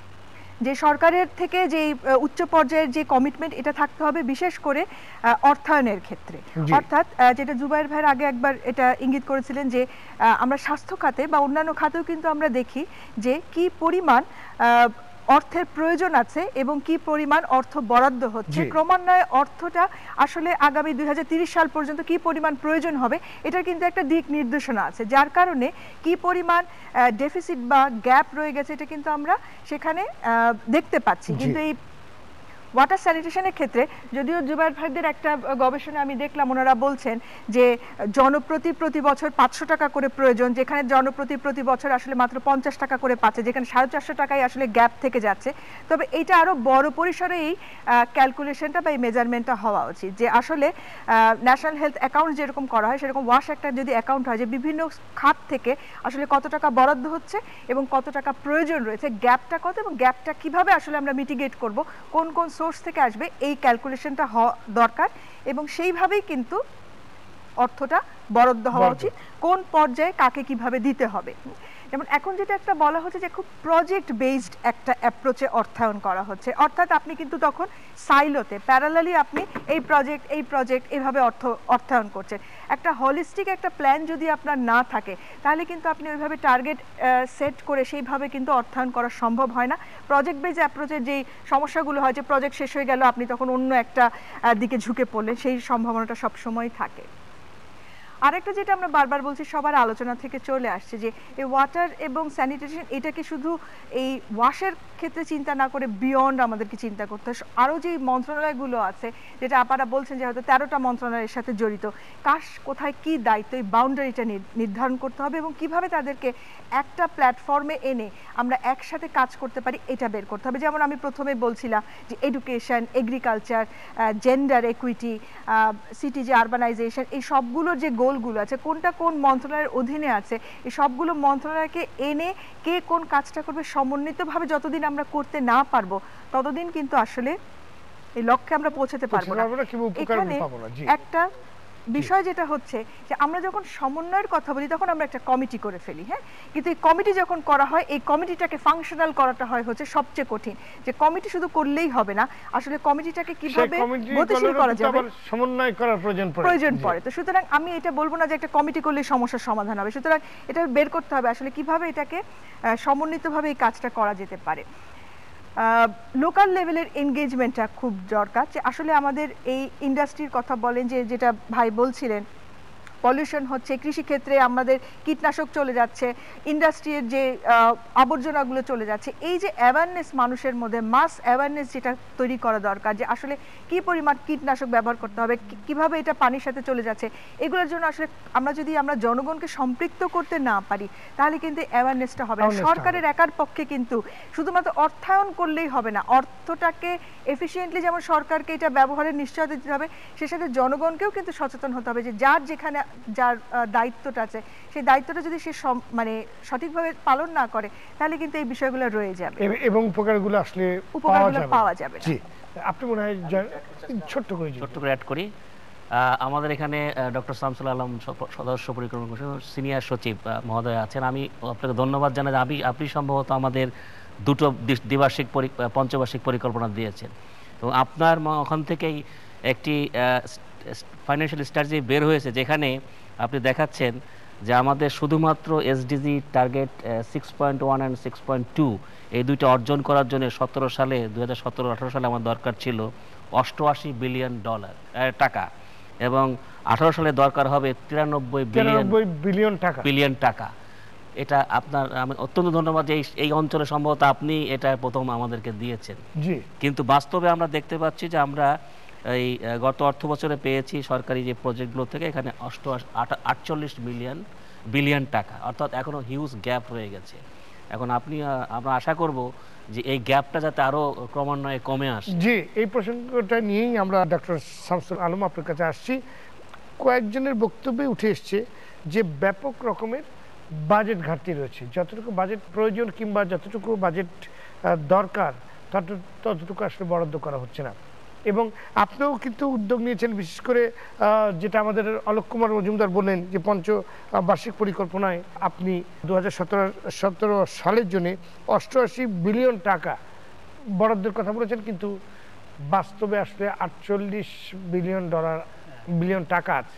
যে সরকারের থেকে যে উচ্চ পর্যায়ের যে কমিটমেন্ট এটা থাকতে হবে বিশেষ করে অর্থায়নের ক্ষেত্রে, অর্থাৎ যেটা জুবাইর ভাইয়ের আগে একবার এটা ইঙ্গিত করেছিলেন যে আমরা স্বাস্থ্য খাতে বা অন্যান্য খাতেও কিন্তু আমরা দেখি যে কি পরিমাণ অর্থের প্রয়োজন আছে এবং কি পরিমাণ অর্থ বরাদ্দ হচ্ছে, ক্রমান্বয়ে অর্থটা আসলে আগামী দুই হাজার তিরিশ সাল পর্যন্ত কি পরিমাণ প্রয়োজন হবে এটার কিন্তু একটা দিক নির্দেশনা আছে, যার কারণে কি পরিমাণ ডেফিসিট বা গ্যাপ রয়ে গেছে এটা কিন্তু আমরা সেখানে দেখতে পাচ্ছি। কিন্তু এই ওয়াটার স্যানিটেশনের ক্ষেত্রে যদিও জুবাইর ভাইদের একটা গবেষণা আমি দেখলাম, ওনারা বলছেন যে জনপ্রতি প্রতি বছর পাঁচশো টাকা করে প্রয়োজন, যেখানে জনপ্রতি প্রতি বছর আসলে মাত্র পঞ্চাশ টাকা করে পাচ্ছে, যেখানে সাড়ে চারশো টাকায় আসলে গ্যাপ থেকে যাচ্ছে। তবে এইটা আরও বড় পরিসরে এই ক্যালকুলেশনটা বা এই মেজারমেন্টটা হওয়া উচিত, যে আসলে ন্যাশনাল হেলথ অ্যাকাউন্ট যেরকম করা হয় সেরকম ওয়াশ একটা যদি অ্যাকাউন্ট হয় যে বিভিন্ন খাত থেকে আসলে কত টাকা বরাদ্দ হচ্ছে এবং কত টাকা প্রয়োজন রয়েছে, গ্যাপটা কত এবং গ্যাপটা কিভাবে আসলে আমরা মিটিগেট করব, কোন কোন সোর্স থেকে আসবে, এই ক্যালকুলেশনটা হওয়া দরকার এবং সেইভাবেই কিন্তু অর্থটা বরাদ্দ হওয়া উচিত, কোন পর্যায়ে কাকে কিভাবে দিতে হবে। যেমন এখন যেটা একটা বলা হচ্ছে যে খুব প্রজেক্ট বেসড একটা অ্যাপ্রোচে অর্থায়ন করা হচ্ছে, অর্থাৎ আপনি কিন্তু তখন সাইলোতে প্যারালালি আপনি এই প্রজেক্ট এই প্রজেক্ট এভাবে অর্থ অর্থায়ন করছেন। একটা হলিস্টিক একটা প্ল্যান যদি আপনার না থাকে তাহলে কিন্তু আপনি ওইভাবে টার্গেট সেট করে সেইভাবে কিন্তু অর্থায়ন করা সম্ভব হয় না। প্রজেক্ট বেসড অ্যাপ্রোচের যেই সমস্যাগুলো হয় যে প্রজেক্ট শেষ হয়ে গেল আপনি তখন অন্য একটা দিকে ঝুঁকে পড়লেন, সেই সম্ভাবনাটা সবসময় থাকে। আরেকটা যেটা আমরা বারবার বলছি সবার আলোচনা থেকে চলে আসছে যে এই ওয়াটার এবং স্যানিটেশন এটাকে শুধু এই ওয়াশের ক্ষেত্রে চিন্তা না করে বিয়ন্ড আমাদেরকে চিন্তা করতে হয়। আরও যে মন্ত্রণালয়গুলো আছে যেটা আপনারা বলছেন যে হয়তো তেরোটা মন্ত্রণালয়ের সাথে জড়িত, কার কোথায় কি দায়িত্ব এই বাউন্ডারিটা নির্ধারণ করতে হবে এবং কিভাবে তাদেরকে একটা প্ল্যাটফর্মে এনে আমরা একসাথে কাজ করতে পারি এটা বের করতে হবে। যেমন আমি প্রথমে বলছিলাম যে education, agriculture, gender equity, city যে আরবানাইজেশন, এই সবগুলোর যে গোলগুলো আছে কোনটা কোন মন্ত্রণালয়ের অধীনে আছে, এই সবগুলো মন্ত্রণালয়কে এনে কে কোন কাজটা করবে সমন্বিতভাবে যতদিন আমরা করতে না পারবো ততদিন কিন্তু আসলে এই লক্ষ্যে আমরা পৌঁছাতে পারবো না। এখানে একটা বিষয় যেটা হচ্ছে যে আমরা যখন সমন্বয়ের কথা বলি তখন আমরা একটা কমিটি করে ফেলি, হ্যাঁ, কিন্তু এই কমিটি যখন করা হয় এই কমিটিটাকে ফাংশনাল করাটা হয় হচ্ছে সবচেয়ে কঠিন। যে কমিটি শুধু করলেই হবে না, আসলে কমিটিটাকে কিভাবে গতিশীল করা যাবে সমন্বয় করার প্রয়োজন পড়ে প্রয়োজন পড়ে তো সুতরাং আমি এটা বলবো না যে একটা কমিটি করলে সমস্যার সমাধান হবে, সুতরাং এটা বের করতে হবে আসলে কিভাবে এটাকে সমন্বিতভাবে এই কাজটা করা যেতে পারে। লোকাল লেভেলের এনগেজমেন্টটা খুব দরকার, যে আসলে আমাদের এই ইন্ডাস্ট্রির কথা বলেন যে যেটা ভাই বলছিলেন পলিউশন হচ্ছে, কৃষিক্ষেত্রে আমাদের কীটনাশক চলে যাচ্ছে, ইন্ডাস্ট্রির যে আবর্জনাগুলো চলে যাচ্ছে, এই যে অ্যাওয়ারনেস মানুষের মধ্যে মাস অ্যাওয়ারনেস যেটা তৈরি করা দরকার যে আসলে কি পরিমাণ কীটনাশক ব্যবহার করতে হবে, কিভাবে এটা পানির সাথে চলে যাচ্ছে, এগুলোর জন্য আসলে আমরা যদি আমরা জনগণকে সম্পৃক্ত করতে না পারি তাহলে কিন্তু অ্যাওয়ারনেসটা হবে না। সরকারের একার পক্ষে কিন্তু শুধুমাত্র অর্থায়ন করলেই হবে না, অর্থটাকে এফিসিয়েন্টলি যেমন সরকারকে এটা ব্যবহারের নিশ্চয়তা দিতে হবে, সে সাথে জনগণকেও কিন্তু সচেতন হতে হবে যে যার যেখানে যার দায়িত্বটা আছে সেই দায়িত্বটা যদি সে মানে সঠিকভাবে পালন না করে তাহলে কিন্তু এই বিষয়গুলো রয়ে যাবে এবং উপকারগুলো আসলে উপকারগুলো পাওয়া যাবে না। জি, আপনি মনে হয় ছোট্ট করে ছোট্ট করে অ্যাড করি, আমাদের এখানে ডক্টর শামসুল আলম সদস্য পরিক্রমা কমিশন সিনিয়র সচিব মহোদয় আছেন, আমি আপনাকে ধন্যবাদ জানাই। আপনি আপনি সম্ভবত আমাদের দুটো দ্বিবার্ষিক পঞ্চবার্ষিক পরিকল্পনা দিয়েছেন এবং আপনার ওখান থেকেই একটি ফাইন্যান্সিয়াল স্ট্র্যাটেজি বের হয়েছে যেখানে আপনি দেখাচ্ছেন যে আমাদের শুধুমাত্র SDG target six point one and six point two এই দুইটা অর্জন করার জন্য সতেরো সালে দু হাজার সতেরো আঠারো সালে আমার দরকার ছিল অষ্টআশি বিলিয়ন ডলার টাকা, এবং আঠারো সালে দরকার হবে তিরানব্বই বিলিয়ন বিলিয়ন টাকা বিলিয়ন টাকা। এটা আপনার আমি অত্যন্ত ধন্যবাদ যে এই অঞ্চলে সম্ভবত আপনি এটা প্রথম আমাদেরকে দিয়েছেন। জি, কিন্তু বাস্তবে আমরা দেখতে পাচ্ছি যে আমরা এই গত অর্থ বছরে পেয়েছি সরকারি যে প্রজেক্টগুলো থেকে এখানে অষ্টআশি আটচল্লিশ মিলিয়ন বিলিয়ন টাকা, অর্থাৎ এখনো হিউজ গ্যাপ রয়ে গেছে। এখন আপনি আমরা আশা করব যে এই গ্যাপটা যাতে আরো ক্রমান্বয়ে কমে আসে। জি, এই প্রসঙ্গটা নিয়েই আমরা ডক্টর শামসুল আলম আপনার কাছে আসছি। কয়েকজনের বক্তব্যে উঠে এসছে যে ব্যাপক রকমের বাজেট ঘাটতি রয়েছে, যতটুকু বাজেট প্রয়োজন কিংবা যতটুকু বাজেট দরকার ততটুকু আসলে বরাদ্দ করা হচ্ছে না। এবং আপনিও কিন্তু উদ্যোগ নিয়েছেন, বিশেষ করে যেটা আমাদের অলোক কুমার মজুমদার বললেন যে পঞ্চ বার্ষিক পরিকল্পনায় আপনি দু হাজার সতেরো সতেরো সালের জন্য অষ্টআশি বিলিয়ন টাকা বরাদ্দের কথা বলেছেন, কিন্তু বাস্তবে আসলে আটচল্লিশ বিলিয়ন ডলার বিলিয়ন টাকা আছে।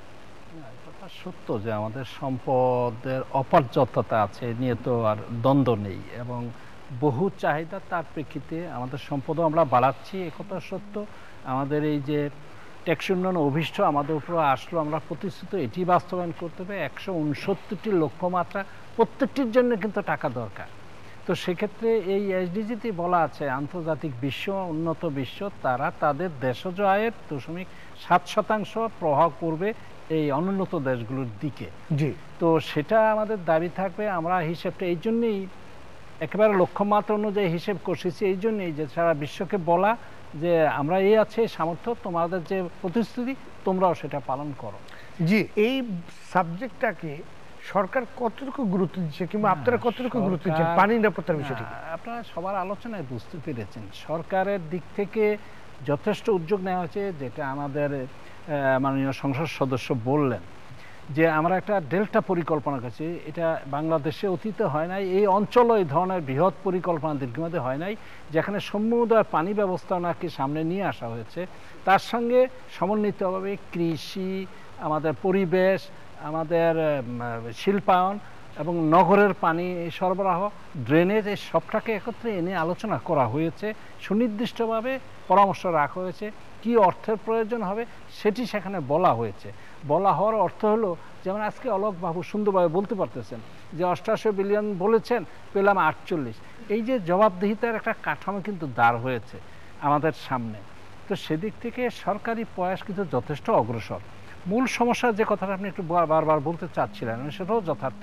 সত্য যে আমাদের সম্পদের অপর্যাপ্ততা আছে, নিয়ে তো আর দ্বন্দ্ব নেই, এবং বহু চাহিদা তার প্রেক্ষিতে আমাদের সম্পদও আমরা বাড়াচ্ছি, একথা সত্য। আমাদের এই যে ট্যাক্স উন্নয়ন অভিষ্ট আমাদের উপর আসলো, আমরা প্রতিশ্রুত এটি বাস্তবায়ন করতে হবে। একশো উনসত্তরটি লক্ষ্যমাত্রা, প্রত্যেকটির জন্য কিন্তু টাকা দরকার। তো সেক্ষেত্রে এই এসডিজিতে বলা আছে আন্তর্জাতিক বিশ্ব, উন্নত বিশ্ব, তারা তাদের দেশজ আয়ের দশমিক সাত শতাংশ প্রভাব করবে এই অনুন্নত দেশগুলোর দিকে। জি, তো সেটা আমাদের দাবি থাকবে। আমরা হিসেবটা এই জন্যই একেবারে লক্ষ্যমাত্রা অনুযায়ী হিসেব করছি, এই জন্যই যে সারা বিশ্বকে বলা যে আমরা এই আছে সামর্থ্য, তোমাদের যে প্রতিশ্রুতি তোমরাও সেটা পালন করো। জি, এই সাবজেক্টটাকে সরকার কতটুকু গুরুত্ব দিচ্ছে কিংবা আপনারা কতটুকু গুরুত্ব দিচ্ছেন পানি নিরাপত্তার বিষয়টি? আপনারা সবার আলোচনায় বুঝতে পেরেছেন সরকারের দিক থেকে যথেষ্ট উদ্যোগ নেওয়া হয়েছে, যেটা আমাদের মাননীয় সংসদ সদস্য বললেন যে আমরা একটা ডেল্টা পরিকল্পনা করছি। এটা বাংলাদেশে অতীতে হয় নাই, এই অঞ্চলে এই ধরনের বৃহৎ পরিকল্পনা দীর্ঘমেয়াদী হয় নাই, যেখানে সমুদয় পানি ব্যবস্থা নাকি সামনে নিয়ে আসা হয়েছে। তার সঙ্গে সমন্বিতভাবে কৃষি, আমাদের পরিবেশ, আমাদের শিল্পায়ন এবং নগরের পানি সরবরাহ, ড্রেনেজ, এই সবটাকে একত্রে এনে আলোচনা করা হয়েছে। সুনির্দিষ্টভাবে পরামর্শ রাখা হয়েছে কি অর্থের প্রয়োজন হবে সেটি সেখানে বলা হয়েছে। বলা হওয়ার অর্থ হলো, যেমন আজকে অলোকবাবু সুন্দরভাবে বলতে পারতেছেন যে অষ্টাশি বিলিয়ন বলেছেন, পেলাম আটচল্লিশ। এই যে জবাবদিহিতার একটা কাঠামো কিন্তু দাঁড় হয়েছে আমাদের সামনে। তো সেদিক থেকে সরকারি প্রয়াস কিন্তু যথেষ্ট অগ্রসর। মূল সমস্যা যে কথাটা আপনি একটু বারবার বলতে চাচ্ছিলেন সেটাও যথার্থ,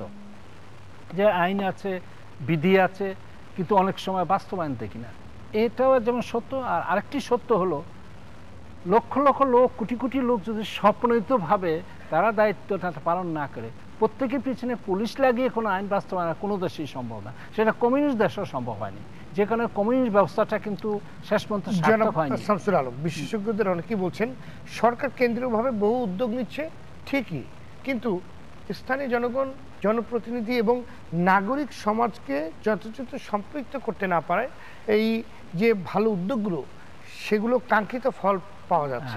যে আইন আছে, বিধি আছে, কিন্তু অনেক সময় বাস্তবায়ন দেখি না। এটাও যেমন সত্য। আর আরেকটি সত্য হলো, লক্ষ লক্ষ লোক, কোটি কোটি লোক যদি স্বপ্নহিতভাবে তারা দায়িত্বটা পালন না করে, প্রত্যেকের পিছনে পুলিশ লাগিয়ে কোনো আইন বাস্তবায়ন কোনো দেশেই সম্ভব না। সেটা কমিউনিস্ট দেশেও সম্ভব হয়নি, যেখানে কমিউনিস্ট ব্যবস্থাটা কিন্তু শেষ পর্যন্ত সার্থক হয়নি। শামসুল আলম, বিশেষজ্ঞদের অনেকেই বলছেন সরকার কেন্দ্রীয়ভাবে বহু উদ্যোগ নিচ্ছে ঠিকই, কিন্তু স্থানীয় জনগণ, জনপ্রতিনিধি এবং নাগরিক সমাজকে যথাযথ সম্পৃক্ত করতে না পারে এই যে ভালো উদ্যোগগুলো, সেগুলো কাঙ্ক্ষিত ফল পাওয়া যাচ্ছে।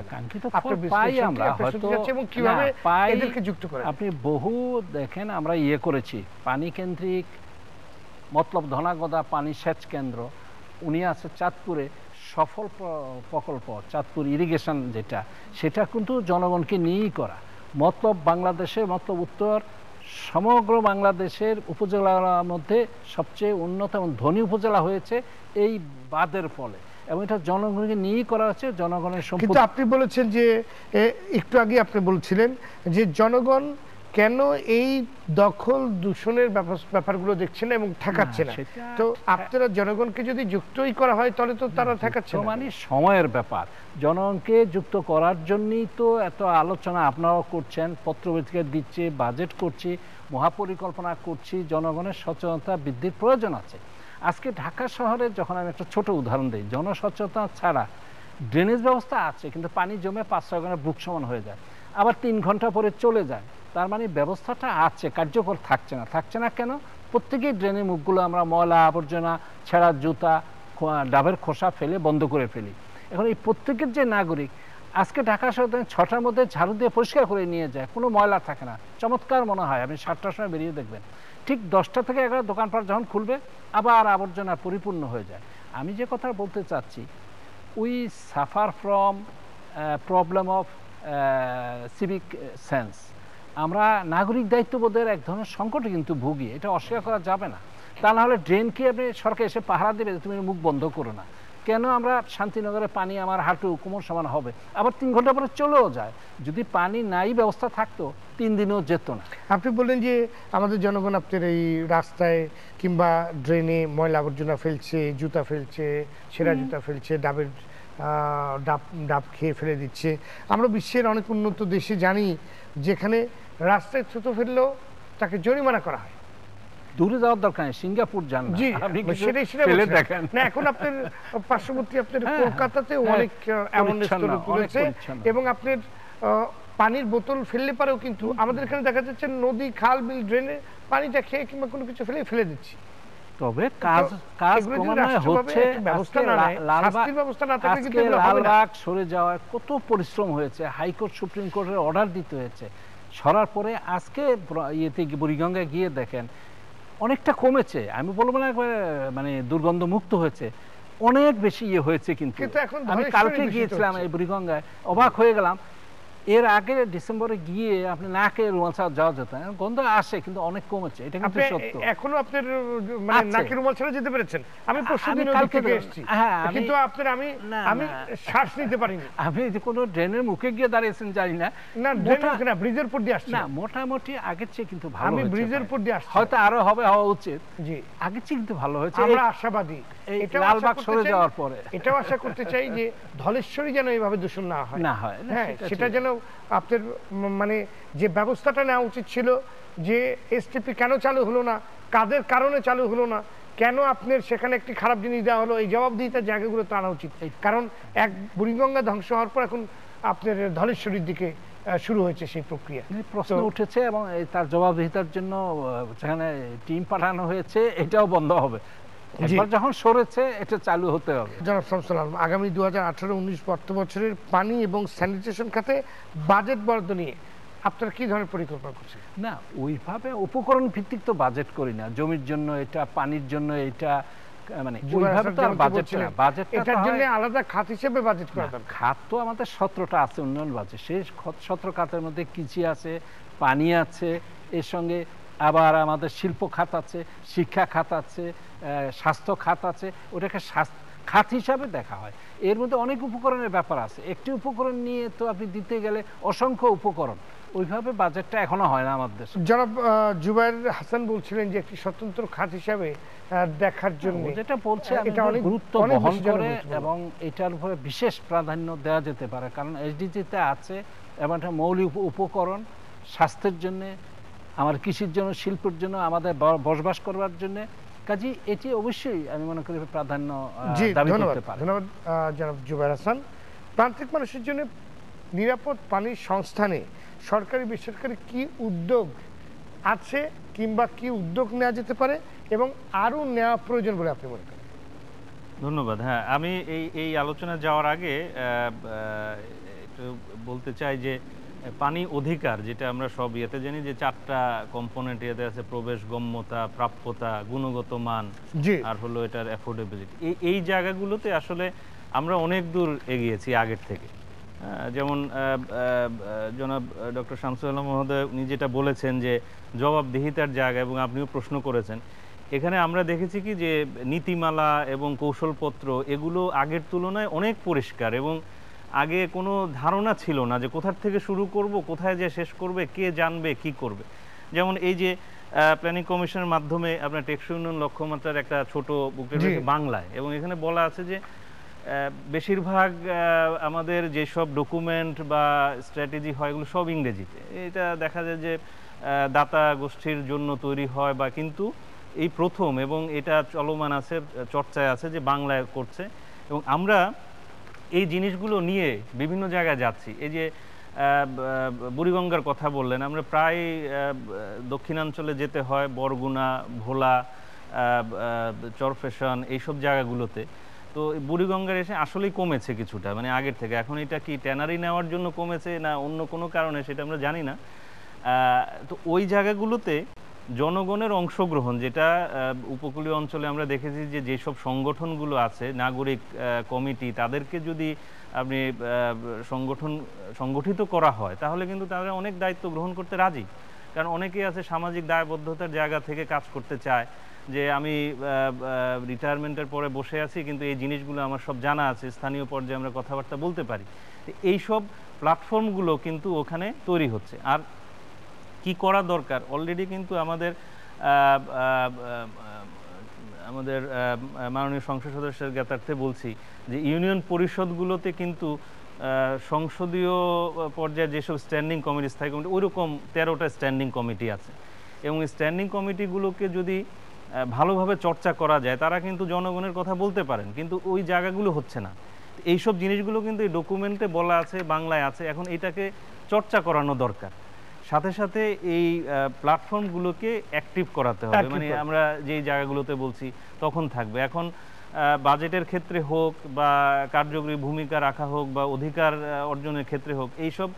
আপনি বহু দেখেন, আমরা ইয়ে করেছি পানি কেন্দ্রিক মতলব ধনাগদা পানি সেচ কেন্দ্র, উনি আছে চাঁদপুরে, সফল প্রকল্প চাঁদপুর ইরিগেশন, যেটা সেটা কিন্তু জনগণকে নিয়েই করা। মতলব বাংলাদেশে, মতলব উত্তর সমগ্র বাংলাদেশের উপজেলার মধ্যে সবচেয়ে উন্নত এবং ধনী উপজেলা হয়েছে এই বাঁধের ফলে, এবং এটা জনগণকে নিয়েই করা হচ্ছে। জনগণের সম্পদ। কিন্তু আপনি বলেছেন যে একটু আগে আপনি বলছিলেন যে জনগণ কেন এই দখল দূষণের ব্যাপারগুলো দেখছে না এবং ঠেকাচ্ছে না, তো আপনারা জনগণকে যদি যুক্তই করা হয় তাহলে তো তারা ঠেকাচ্ছে না। মানে সময়ের ব্যাপার, জনগণকে যুক্ত করার জন্যই তো এত আলোচনা আপনারাও করছেন, পত্রপত্রিকা দিচ্ছে, বাজেট করছি, মহাপরিকল্পনা করছি। জনগণের সচেতনতা বৃদ্ধির প্রয়োজন আছে। আজকে ঢাকা শহরে যখন আমি একটা ছোট উদাহরণ দিই, জনসচেতনতা ছাড়া ড্রেনেজ ব্যবস্থা আছে, কিন্তু পানি জমে পাঁচ ছয় ঘন্টা বুক সমান হয়ে যায়, আবার তিন ঘন্টা পরে চলে যায়। তার মানে ব্যবস্থাটা আছে, কার্যকর থাকছে না। থাকছে না কেন? প্রত্যেকেই ড্রেনের মুখগুলো আমরা ময়লা আবর্জনা, ছেঁড়া জুতা, ডাবের খোসা ফেলে বন্ধ করে ফেলি। এখন এই প্রত্যেকের যে নাগরিক, আজকে ঢাকা শহরে ছটার মধ্যে ঝাড়ু দিয়ে পরিষ্কার করে নিয়ে যায়, কোনো ময়লা থাকে না, চমৎকার মনে হয়। আপনি সাতটার সময় বেরিয়ে দেখবেন, ঠিক দশটা থেকে এগারো দোকানপাট যখন খুলবে আবার আবর্জনা পরিপূর্ণ হয়ে যায়। আমি যে কথা বলতে চাচ্ছি, we suffer from problem of civic sense. আমরা নাগরিক দায়িত্ববোধের এক ধরনের সংকটে কিন্তু ভুগি, এটা অস্বীকার করা যাবে না। তা না হলে ড্রেনকে আপনি সরকার এসে পাহারা দেবে, তুমি মুখ বন্ধ করো না। কেন আমরা শান্তিনগরে পানি আমার হাঁটু কোমর সমান হবে, আবার তিন ঘন্টা পরে চলেও যায়। যদি পানি নাই ব্যবস্থা থাকতো তিন দিনও যেত না। আপনি বললেন যে আমাদের জনগণ আপনার এই রাস্তায় কিংবা ড্রেনে ময়লা আবর্জনা ফেলছে, জুতা ফেলছে, ছেঁড়া জুতা ফেলছে, ডাবের ডাব ডাব খেয়ে ফেলে দিচ্ছে। আমরা বিশ্বের অনেক উন্নত দেশে জানি যেখানে রাস্তায় থুতু ফেললেও তাকে জরিমানা করা হয়। দূরে যাওয়ার দরকার নেই, সিঙ্গাপুর যান, ফেলে দেখেন না। এখন আপনার পার্শ্ববর্তী আপনার কলকাতাতে অনেক এমন রয়েছে, এবং আপনার পানির বোতল ফেললে পারেও কিন্তু আমাদের এখানে দেখা যাচ্ছে নদী, খাল, বিল, ড্রেনে পানিটা খেয়ে কিংবা কোনো কিছু ফেলে ফেলে দিচ্ছি। তবে কাজ কাজ ক্রমান্বয়ে হচ্ছে, লালবাগ সরে যাওয়ার কত পরিশ্রম হয়েছে, হাইকোর্ট সুপ্রিম কোর্টের অর্ডার দিতে হয়েছে, সরার পরে আজকে ইয়েতে বুড়িগঙ্গায় গিয়ে দেখেন অনেকটা কমেছে। আমি বলবো না মানে দুর্গন্ধ মুক্ত হয়েছে, অনেক বেশি ইয়ে হয়েছে। কিন্তু আমি কালকে গিয়েছিলাম এই বুড়িগঙ্গায়, অবাক হয়ে গেলাম। এর আগে ডিসেম্বরে গিয়ে আপনি নাকে রুমাল ছাড়া যাওয়া যেত, গন্ধ আসে কিন্তু অনেক কমেছে, এটা কিন্তু সত্য। এখনো আপনার মানে নাকে রুমাল ছাড়া যেতে পেরেছেন? আমি পরশুদিন কালকে এসেছি, কিন্তু আপনার আমি আমি শ্বাস নিতে পারিনি। আমি যে কোনো ড্রেনের মুখে গিয়ে দাঁড়িয়েছেন জানি না, না ড্রেনের মুখে না, ব্রিজের উপর দিয়ে আসছি। না, মোটামুটি আগের চেয়ে কিন্তু ভালো হয়েছে। আমি ব্রিজের উপর দিয়ে আসছি, হয়তো আরো হবে, হওয়া উচিত। জি, আগের চেয়ে কিন্তু ভালো হয়েছে, আমরা আশাবাদী। এটা লালবাগ সরে যাওয়ার পরে এটাও আশা করতে চাই যে ধলেশ্বরী যেন এইভাবে দূষণ না হয়, না হয়। হ্যাঁ, সেটা যেন আপনার মানে যে ব্যবস্থাটা নেওয়া উচিত ছিল, যে এসটিপি কেন চালু হলো না, কাদের কারণে চালু হলো না, কেন আপনার সেখানে একটি খারাপ জিনিস দেওয়া হলো, এই জবাবদিহিতার জায়গাগুলো তো আনা উচিত। কারণ এক বুড়িগঙ্গা ধ্বংস হওয়ার পর এখন আপনার ধলেশ্বরীর দিকে শুরু হয়েছে সেই প্রক্রিয়া। প্রশ্ন উঠেছে এবং তার জবাবদিহিতার জন্য সেখানে টিম পাঠানো হয়েছে, এটাও বন্ধ হবে। একবার যখন সরেছে এটা চালু হতে হবে। জনাব শামসুল আলম, আগামী দু হাজার আঠারো উনিশ অর্থ বছরের পানি এবং স্যানিটেশন খাতে বাজেট বরাদ্দ নিয়ে আপনারা কি ধরনের পরিকল্পনা করছেন? না, ওইভাবে উপকরণ ভিত্তিক তো বাজেট করি না। জমির জন্য এটা, পানির জন্য এটা, মানে ওইভাবে তো বাজেট না। বাজেট এটার জন্য আলাদা খাত হিসেবে বাজেট করা দরকার। খাত তো আমাদের সতেরোটা আছে উন্নয়ন বাজেট, সেই সতেরো খাতের মধ্যে কৃষি আছে, পানি আছে, এর সঙ্গে আবার আমাদের শিল্প খাত আছে, শিক্ষা খাত আছে, স্বাস্থ্য খাত আছে। ওটাকে খাত হিসাবে দেখা হয়। এর মধ্যে অনেক উপকরণের ব্যাপার আছে। একটি উপকরণ নিয়ে তো আপনি দিতে গেলে অসংখ্য উপকরণ, ওইভাবে বাজেটটা এখনো হয় না আমাদের দেশে। জনাব জুবায়ের হাসান বলছিলেন যে একটি স্বতন্ত্র খাত হিসাবে দেখার জন্য, যেটা বলছে এটা অনেক গুরুত্ব বহন করে এবং এটার উপরে বিশেষ প্রাধান্য দেওয়া যেতে পারে। কারণ এসডিজিতে আছে এবং একটা মৌলিক উপকরণ স্বাস্থ্যের জন্য, আমার কৃষির জন্য, শিল্পের জন্য, আমাদের বসবাস করবার জন্য। কাজী এটি অবশ্যই আমি মনে করি প্রাধান্য দাবি করতে পারে। ধন্যবাদ জনাব জুবায়ের হাসান। প্রান্তিক মানুষের জন্য নিরাপদ পানির সংস্থানে সরকারি বেসরকারি কি উদ্যোগ আছে কিংবা কি উদ্যোগ নেওয়া যেতে পারে এবং আরও নেওয়া প্রয়োজন বলে আপনি মনে করেন? ধন্যবাদ। হ্যাঁ, আমি এই এই আলোচনা যাওয়ার আগে একটু বলতে চাই যে পানি অধিকার, যেটা আমরা সব ইয়েতে জানি যে চারটা কম্পোনেন্ট ইয়েতে আছে: প্রবেশ, গম্যতা, প্রাপ্যতা, গুণগত মান, আর হলো এটার অ্যাফোর্ডেবিলিটি। এই এই জায়গাগুলোতে আসলে আমরা অনেক দূর এগিয়েছি আগের থেকে। যেমন জনাব ডক্টর শামসুল আলম মহোদয় উনি যেটা বলেছেন যে জবাবদিহিতার জায়গা, এবং আপনিও প্রশ্ন করেছেন, এখানে আমরা দেখেছি কি যে নীতিমালা এবং কৌশলপত্র এগুলো আগের তুলনায় অনেক পরিষ্কার, এবং আগে কোনো ধারণা ছিল না যে কোথার থেকে শুরু করব, কোথায় যে শেষ করবে, কে জানবে, কি করবে। যেমন এই যে প্ল্যানিং কমিশনের মাধ্যমে আপনার টেকসই উন্নয়ন লক্ষ্যমাত্রার একটা ছোট বুকলেট রয়েছে বাংলায়, এবং এখানে বলা আছে যে বেশিরভাগ আমাদের যেসব ডকুমেন্ট বা স্ট্র্যাটেজি হয় এগুলো সব ইংরেজিতে। এটা দেখা যায় যে দাতা গোষ্ঠীর জন্য তৈরি হয় বা, কিন্তু এই প্রথম, এবং এটা চলমান আছে, চর্চায় আছে যে বাংলায় করছে। এবং আমরা এই জিনিসগুলো নিয়ে বিভিন্ন জায়গায় যাচ্ছি। এই যে বুড়িগঙ্গার কথা বললেন, আমরা প্রায় দক্ষিণাঞ্চলে যেতে হয়, বরগুনা, ভোলা, চরফেশন, এইসব জায়গাগুলোতে। তো তো বুড়িগঙ্গার এসে আসলেই কমেছে কিছুটা, মানে আগের থেকে। এখন এটা কি ট্যানারি নেওয়ার জন্য কমেছে না অন্য কোনো কারণে সেটা আমরা জানি না। তো ওই জায়গাগুলোতে জনগণের অংশগ্রহণ, যেটা উপকূলীয় অঞ্চলে আমরা দেখেছি যে যেসব সংগঠনগুলো আছে নাগরিক কমিটি, তাদেরকে যদি আপনি সংগঠন সংগঠিত করা হয় তাহলে কিন্তু তারা অনেক দায়িত্ব গ্রহণ করতে রাজি। কারণ অনেকেই আছে সামাজিক দায়বদ্ধতার জায়গা থেকে কাজ করতে চায়, যে আমি রিটায়ারমেন্টের পরে বসে আছি কিন্তু এই জিনিসগুলো আমার সব জানা আছে, স্থানীয় পর্যায়ে আমরা কথাবার্তা বলতে পারি। এই সব প্ল্যাটফর্মগুলো কিন্তু ওখানে তৈরি হচ্ছে। আর কি করা দরকার, অলরেডি কিন্তু আমাদের আমাদের মাননীয় সংসদ সদস্যের জ্ঞাতার্থে বলছি যে ইউনিয়ন পরিষদগুলোতে কিন্তু সংসদীয় পর্যায়ে যেসব স্ট্যান্ডিং কমিটি, স্থায়ী কমিটি, ওইরকম তেরোটা স্ট্যান্ডিং কমিটি আছে। এবং স্ট্যান্ডিং কমিটিগুলোকে যদি ভালোভাবে চর্চা করা যায় তারা কিন্তু জনগণের কথা বলতে পারেন, কিন্তু ওই জায়গাগুলো হচ্ছে না। এইসব জিনিসগুলো কিন্তু এই ডকুমেন্টে বলা আছে, বাংলায় আছে। এখন এটাকে চর্চা করানো দরকার। সাথে সাথে এই প্ল্যাটফর্মগুলোকে অ্যাক্টিভ করাতে হবে, মানে আমরা যেই জায়গাগুলোতে বলছি তখন থাকবে। এখন বাজেটের ক্ষেত্রে হোক বা কার্যকরী ভূমিকা রাখা হোক বা অধিকার অর্জনের ক্ষেত্রে হোক, এইসব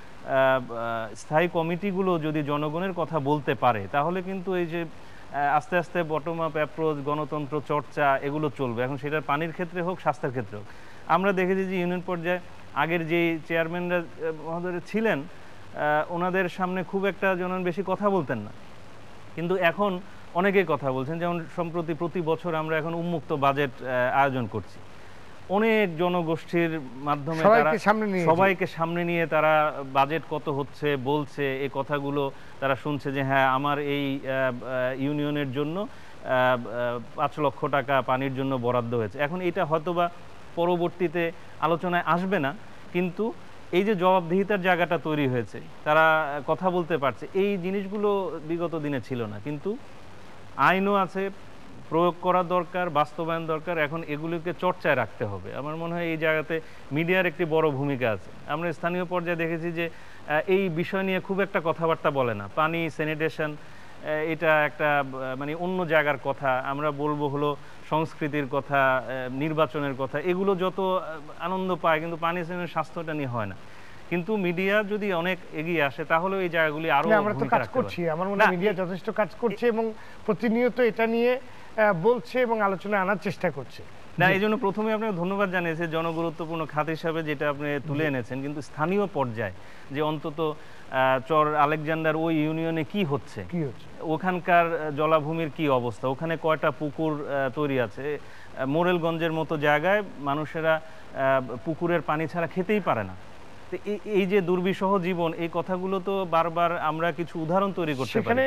স্থায়ী কমিটিগুলো যদি জনগণের কথা বলতে পারে তাহলে কিন্তু এই যে আস্তে আস্তে বটম আপ অ্যাপ্রোচ, গণতন্ত্র চর্চা, এগুলো চলবে। এখন সেটার পানির ক্ষেত্রে হোক, স্বাস্থ্যের ক্ষেত্রে হোক। আমরা দেখেছি যে ইউনিয়ন পর্যায়ে আগের যে চেয়ারম্যানরা মহোদয় ছিলেন ওনাদের সামনে খুব একটা জনগণ বেশি কথা বলতেন না, কিন্তু এখন অনেকেই কথা বলছেন। যেমন সম্প্রতি প্রতি বছর আমরা এখন উন্মুক্ত বাজেট আয়োজন করছি, অনেক জনগোষ্ঠীর মাধ্যমে তারা সবাইকে সামনে নিয়ে তারা বাজেট কত হচ্ছে বলছে, এই কথাগুলো তারা শুনছে যে হ্যাঁ আমার এই ইউনিয়নের জন্য পাঁচ লক্ষ টাকা পানির জন্য বরাদ্দ হয়েছে। এখন এটা হয়তোবা পরবর্তীতে আলোচনায় আসবে না, কিন্তু এই যে জবাবদিহিতার জায়গাটা তৈরি হয়েছে, তারা কথা বলতে পারছে, এই জিনিসগুলো বিগত দিনে ছিল না। কিন্তু আইনও আছে, প্রয়োগ করা দরকার, বাস্তবায়ন দরকার। এখন এগুলোকে চর্চায় রাখতে হবে। আমার মনে হয় এই জায়গাতে মিডিয়ার একটি বড় ভূমিকা আছে। আমরা স্থানীয় পর্যায়ে দেখেছি যে এই বিষয় নিয়ে খুব একটা কথাবার্তা বলে না। পানি, স্যানিটেশন, এটা একটা মানে অন্য জায়গার কথা। আমরা বলবো হলো সংস্কৃতির কথা, নির্বাচনের কথা, এগুলো যত আনন্দ পায়, কিন্তু পানি, স্যানিটেশন, স্বাস্থ্যটা নিয়ে হয় না। কিন্তু মিডিয়া যদি অনেক এগিয়ে আসে তাহলে এই জায়গাগুলি আরো আমরা তো কাজ করছি। আমার মনে হয় মিডিয়া যথেষ্ট কাজ করছে এবং প্রতিনিয়ত এটা নিয়ে বলছে এবং আলোচনা আনার চেষ্টা করছে। না, এই জন্য প্রথমে আপনাকে ধন্যবাদ জানিয়েছি, জনগুরুত্বপূর্ণ খাত হিসাবে যেটা আপনি তুলে এনেছেন। কিন্তু স্থানীয় পর্যায়ে যে অন্তত চর আলেকজান্ডার ওই ইউনিয়নে কি হচ্ছে, কি হচ্ছে, ওখানকার জলাভূমির কি অবস্থা, ওখানে কয়টা পুকুর তৈরি আছে, মোরেলগঞ্জের মতো জায়গায় মানুষেরা পুকুরের পানি ছাড়া খেতেই পারে না। এই যে দুর্বিষহ জীবন, এই কথাগুলো তো বারবার আমরা কিছু উদাহরণ তৈরি করতে পারি।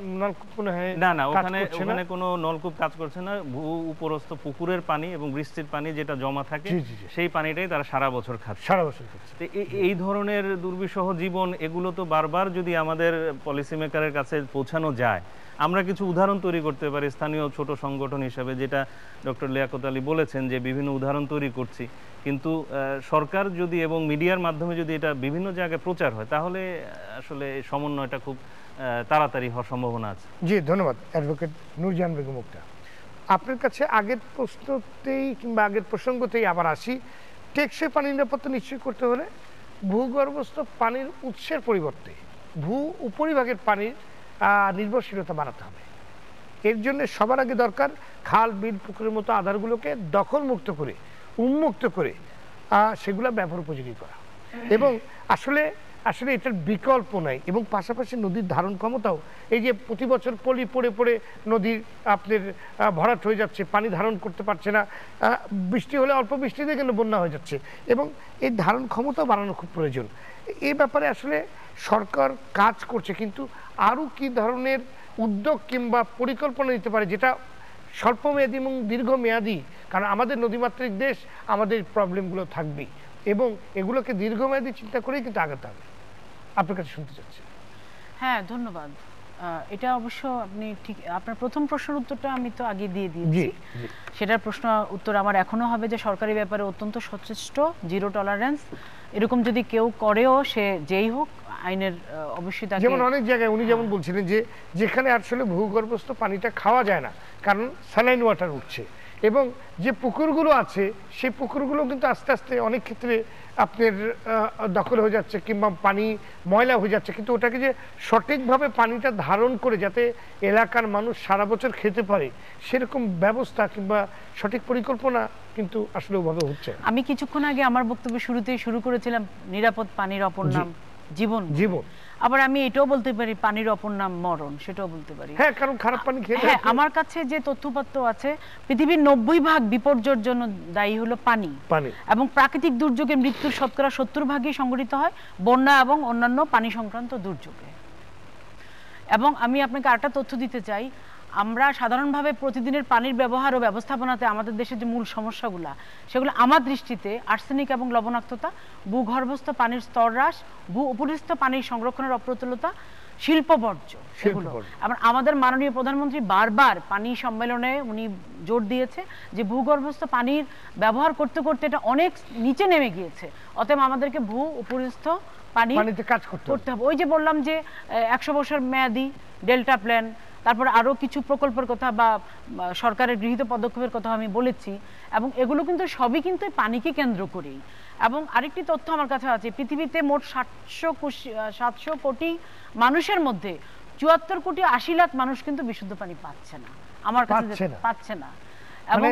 না না, ওখানে ওখানে কোনো নলকূপ কাজ করছে না। ভূ উপরস্থ পুকুরের পানি এবং বৃষ্টির পানি যেটা জমা থাকে সেই পানিটাই তারা সারা বছর খাচ্ছে সারা বছর খাচ্ছে এই ধরনের দুর্বিষহ জীবন, এগুলো তো বারবার যদি আমাদের পলিসি মেকারের কাছে পৌঁছানো যায়, আমরা কিছু উদাহরণ তৈরি করতে পারি স্থানীয় ছোট সংগঠন হিসাবে, যেটা ডক্টর লিয়াকত আলী বলেছেন যে বিভিন্ন উদাহরণ তৈরি করছি। কিন্তু সরকার যদি এবং মিডিয়ার মাধ্যমে যদি এটা বিভিন্ন জায়গায় প্রচার হয় তাহলে আসলে সমন্বয়টা খুব তাড়াতাড়ি হওয়ার সম্ভাবনা আছে। জি, ধন্যবাদ অ্যাডভোকেট নূরজাহান বেগম মুক্তা। আপনার কাছে আগের প্রশ্নতেই কিংবা আগের প্রসঙ্গতেই আবার আসি। টেকসই পানি নিরাপত্তা নিশ্চিত করতে হলে ভূগর্ভস্থ পানির উৎসের পরিবর্তে ভূ উপরিভাগের পানির নির্ভরশীলতা বাড়াতে হবে। এর জন্য সবার আগে দরকার খাল, বিল, পুকুরের মতো আধারগুলোকে দখলমুক্ত করে, উন্মুক্ত করে সেগুলো ব্যবহার উপযোগী করা। এবং আসলে আসলে এটার বিকল্প নাই। এবং পাশাপাশি নদীর ধারণ ক্ষমতাও, এই যে প্রতি বছর পলি পড়ে পড়ে নদীর আপনার ভরাট হয়ে যাচ্ছে, পানি ধারণ করতে পারছে না, বৃষ্টি হলে অল্প বৃষ্টিতে কিন্তু বন্যা হয়ে যাচ্ছে, এবং এই ধারণ ক্ষমতা বাড়ানো খুব প্রয়োজন। এই ব্যাপারে আসলে সরকার কাজ করছে, কিন্তু আরও কি ধরনের উদ্যোগ কিংবা পরিকল্পনা নিতে পারে যেটা স্বল্পমেয়াদী এবং দীর্ঘমেয়াদী? কারণ আমাদের নদীমাতৃক দেশ, আমাদের প্রবলেমগুলো থাকবেই এবং এগুলোকে দীর্ঘমেয়াদী চিন্তা করেই কিন্তু আগাতে হবে। আপনার কাছে শুনতে চাচ্ছি। হ্যাঁ, ধন্যবাদ। এটা অবশ্য আপনি ঠিক, আপনার প্রথম প্রশ্নের উত্তরটা আমি তো আগে দিয়ে দিয়েছি। সেটার প্রশ্ন উত্তর আমার এখনো হবে যে সরকারি ব্যাপারে অত্যন্ত সচেষ্ট, জিরো টলারেন্স। এরকম যদি কেউ করেও, সে যেই হোক, আইনের অবশ্যই তাকে, যেমন অনেক জায়গায় উনি যেমন বলছিলেন যে যেখানে আসলে ভূগর্ভস্থ পানিটা খাওয়া যায় না কারণ স্যালাইন ওয়াটার উঠছে, এবং যে পুকুরগুলো আছে সেই পুকুরগুলো কিন্তু আস্তে আস্তে অনেক ক্ষেত্রে আপনার দখল হয়ে যাচ্ছে কিংবা পানি ময়লা হয়ে যাচ্ছে, কিন্তু ওটাকে যে সঠিকভাবে পানিটা ধারণ করে যাতে এলাকার মানুষ সারা বছর খেতে পারে সেরকম ব্যবস্থা কিংবা সঠিক পরিকল্পনা কিন্তু আসলে ওভাবে হচ্ছে। আমি কিছুক্ষণ আগে আমার বক্তব্য শুরুতেই শুরু করেছিলাম নিরাপদ পানির অপর নাম জীবন। জীবন। আবার আমি এটাও বলতে পারি পানির অপর নাম মরণ, সেটাও বলতে পারি। হ্যাঁ, কারণ খারাপ পানি খেলে। হ্যাঁ, আমার কাছে যে তথ্যপত্র আছে পৃথিবীর নব্বই ভাগ বিপর্যয়ের জন্য দায়ী হলো পানি। পানি এবং প্রাকৃতিক দুর্যোগে মৃত্যুর শতকরা সত্তর ভাগই সংঘটিত হয় বন্যা এবং অন্যান্য পানি সংক্রান্ত দুর্যোগে। এবং আমি আপনাকে আরেকটা তথ্য দিতে চাই, আমরা সাধারণভাবে প্রতিদিনের পানির ব্যবহার ও ব্যবস্থাপনাতে আমাদের দেশের যে মূল সমস্যাগুলো সেগুলো আমার দৃষ্টিতে আর্সেনিক এবং লবণাক্ততা, ভূগর্ভস্থ পানির স্তর হ্রাস, ভূ উপরিস্থ পানির সংরক্ষণের অপ্রতুলতা, শিল্প বর্জ্য, সেগুলো। আবার আমাদের মাননীয় প্রধানমন্ত্রী বারবার পানি সম্মেলনে উনি জোর দিয়েছে যে ভূগর্ভস্থ পানির ব্যবহার করতে করতে এটা অনেক নিচে নেমে গিয়েছে, অতএব আমাদেরকে ভূ উপরিস্থ পানি কাজ করতে হবে। ওই যে বললাম যে একশো বছর মেয়াদি ডেল্টা প্ল্যান, তারপরে আরও কিছু প্রকল্পের কথা বা সরকারের গৃহীত পদক্ষেপের কথা আমি বলেছি, এবং এগুলো কিন্তু সবই কিন্তু পানিকে কেন্দ্র করেই। এবং আরেকটি তথ্য আমার কাছে আছে, পৃথিবীতে মোট সাতশো সাতশো কোটি মানুষের মধ্যে চুয়াত্তর কোটি আশি লাখ মানুষ কিন্তু বিশুদ্ধ পানি পাচ্ছে না, আমার কাছে পাচ্ছে না। মানে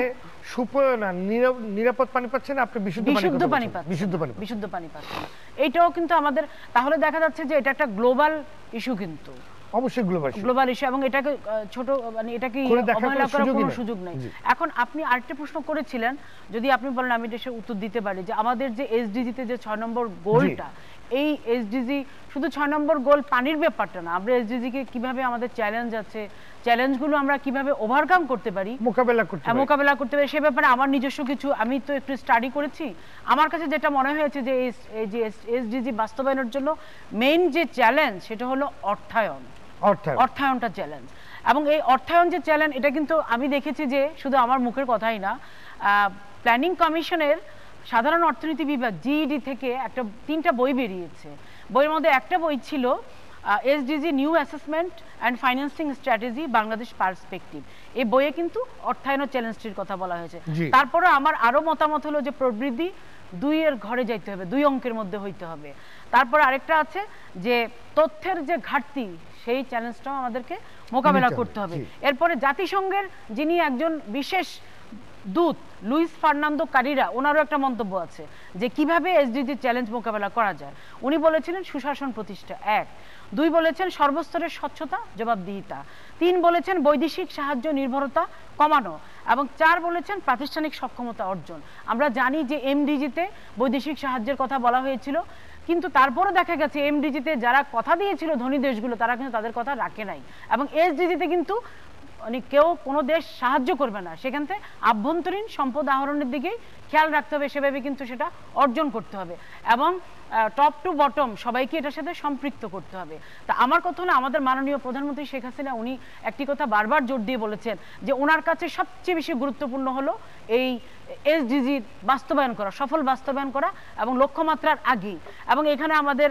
নিরাপদ পানি পাচ্ছে না, আপনি বিশুদ্ধ পানি পাচ্ছেন, বিশুদ্ধ পানি বিশুদ্ধ পানি পাচ্ছেন। এইটাও কিন্তু আমাদের তাহলে দেখা যাচ্ছে যে এটা একটা গ্লোবাল ইস্যু, কিন্তু অবশ্যই গ্লোবাল গ্লোবাল ইস্যু, এবং এটাকে ছোট মানে এটাকে অবহেলা করার কোনো সুযোগ নেই। এখন আপনি আরেকটা প্রশ্ন করেছিলেন, যদি আপনি বলেন আমি দেশে উত্তর দিতে পারি, যে আমাদের যে এসডিজিতে যে ছয় নম্বর গোলটা, এই এসডিজি শুধু ছয় নম্বর গোল পানির ব্যাপারটা না, আমরা এসডিজি কে কিভাবে আমাদের চ্যালেঞ্জ আছে, চ্যালেঞ্জগুলো আমরা কিভাবে ওভারকাম করতে পারি, মোকাবেলা করতে পারি মোকাবেলা করতে পারি সে ব্যাপারে আমার নিজস্ব কিছু আমি তো একটু স্টাডি করেছি। আমার কাছে যেটা মনে হয়েছে যে এই যে এসডিজি বাস্তবায়নের জন্য মেইন যে চ্যালেঞ্জ সেটা হলো অর্থায়ন, অর্থায়নটা চ্যালেঞ্জ। এবং এই অর্থায়ন যে চ্যালেঞ্জ, এটা কিন্তু আমি দেখেছি যে শুধু আমার মুখের কথাই না, প্ল্যানিং কমিশনের সাধারণ অর্থনীতি বিভাগ জিইডি থেকে একটা তিনটা বই বেরিয়েছে। বইয়ের মধ্যে একটা বই ছিল SDG new assessment and financing strategy Bangladesh perspective. এই বইয়ে কিন্তু অর্থায়ন চ্যালেঞ্জটির কথা বলা হয়েছে। তারপরে আমার আরো মতামত হলো যে প্রবৃদ্ধি দুই এর ঘরে যাইতে হবে, দুই অঙ্কের মধ্যে হইতে হবে। তারপর আরেকটা আছে যে তথ্যের যে ঘাটতি, সেই চ্যালেঞ্জটাও আমাদেরকে মোকাবেলা করতে হবে। এরপরে জাতিসংঘের যিনি একজন বিশেষ দূত লুইস ফার্নান্দো কারিরা, ওনারও একটা মন্তব্য আছে যে কিভাবে এসডিজি চ্যালেঞ্জ মোকাবেলা করা যায়। উনি বলেছিলেন সুশাসন প্রতিষ্ঠা, এক। দুই বলেছেন সর্বস্তরের স্বচ্ছতা জবাবদিহিতা, তিন বলেছেন বৈদেশিক সাহায্য নির্ভরতা কমানো, এবং চার বলেছেন প্রাতিষ্ঠানিক সক্ষমতা অর্জন। আমরা জানি যে এমডিজিতে বৈদেশিক সাহায্যের কথা বলা হয়েছিল, কিন্তু তারপরে দেখা গেছে এমডিজিতে যারা কথা দিয়েছিল ধনী দেশগুলো, তারা কিন্তু তাদের কথা রাখে নাই। এবং এসডিজিতে কিন্তু মানে কেউ কোনো দেশ সাহায্য করবে না, সেখান থেকে আভ্যন্তরীণ সম্পদ আহরণের দিকেই খেয়াল রাখতে হবে, সেভাবে কিন্তু সেটা অর্জন করতে হবে, এবং টপ টু বটম সবাইকে এটার সাথে সম্পৃক্ত করতে হবে। তা আমার কথা হলো আমাদের মাননীয় প্রধানমন্ত্রী শেখ হাসিনা উনি একটি কথা বারবার জোর দিয়ে বলেছেন যে ওনার কাছে সবচেয়ে বেশি গুরুত্বপূর্ণ হলো এই এসডিজি বাস্তবায়ন করা, সফল বাস্তবায়ন করা, এবং লক্ষ্যমাত্রার আগেই। এবং এখানে আমাদের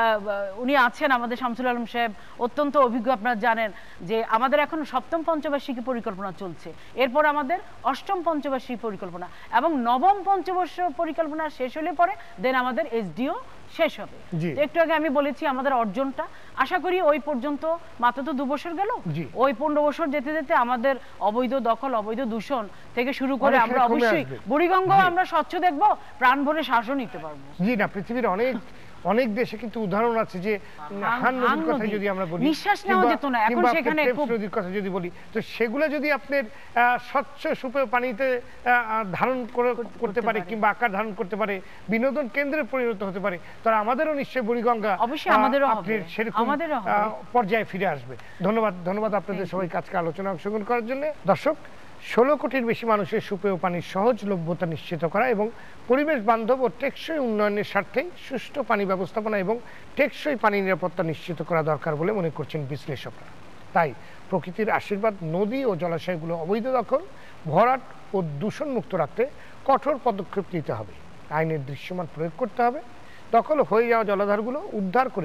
উনি আছেন আমাদের শামসুল আলম সাহেব, অত্যন্ত অভিজ্ঞ, আপনারা জানেন যে আমাদের এখন সপ্তম পঞ্চবার্ষিকী পরিকল্পনা চলছে, এরপর আমাদের অষ্টম পঞ্চবার্ষিকী পরিকল্পনা, এবং নবম পঞ্চবর্ষ পরিকল্পনা শেষ হলে পরে দেন আমাদের এসডিও শেষ হবে। একটু আগে আমি বলেছি আমাদের অর্জনটা, আশা করি ওই পর্যন্ত মাত্র তো দু বছর গেল, ওই পনেরো বছর যেতে যেতে আমাদের অবৈধ দখল, অবৈধ দূষণ থেকে শুরু করে আমরা অবশ্যই বুড়িগঙ্গা আমরা স্বচ্ছ দেখবো, প্রাণ ভরে শ্বাসও নিতে পারবো। জি না, পৃথিবীর অনেক অনেক দেশে কিন্তু উদাহরণ আছে যে হান নদীর কথা যদি আমরা বলি, নিঃশ্বাস নেওয়া যেত না, এখন সেখানে খুব নদীর কথা যদি বলি, তো সেগুলো যদি আপনার স্বচ্ছ সুপেয় পানিতে ধারণ করতে পারে কিংবা আকার ধারণ করতে পারে, বিনোদন কেন্দ্রে পরিণত হতে পারে, তাহলে আমাদেরও নিশ্চয়ই বুড়িগঙ্গা অবশ্যই আমাদেরও হবে, সেরকম পর্যায়ে ফিরে আসবে। ধন্যবাদ ধন্যবাদ আপনাদের সবাইকে আজকে আলোচনা অংশগ্রহণ করার জন্য। দর্শক, ষোলো কোটির বেশি মানুষের সুপেয় পানির সহজলভ্যতা নিশ্চিত করা এবং পরিবেশ বান্ধব ও টেকসই উন্নয়নের স্বার্থেই সুষ্ঠু পানি ব্যবস্থাপনা এবং টেকসই পানি নিরাপত্তা নিশ্চিত করা দরকার বলে মনে করছেন বিশ্লেষকরা। তাই প্রকৃতির আশীর্বাদ নদী ও জলাশয়গুলো অবৈধ দখল, ভরাট ও দূষণমুক্ত রাখতে কঠোর পদক্ষেপ নিতে হবে, আইনের দৃশ্যমান প্রয়োগ করতে হবে, দখল হয়ে যাওয়া জলাধারগুলো উদ্ধার করে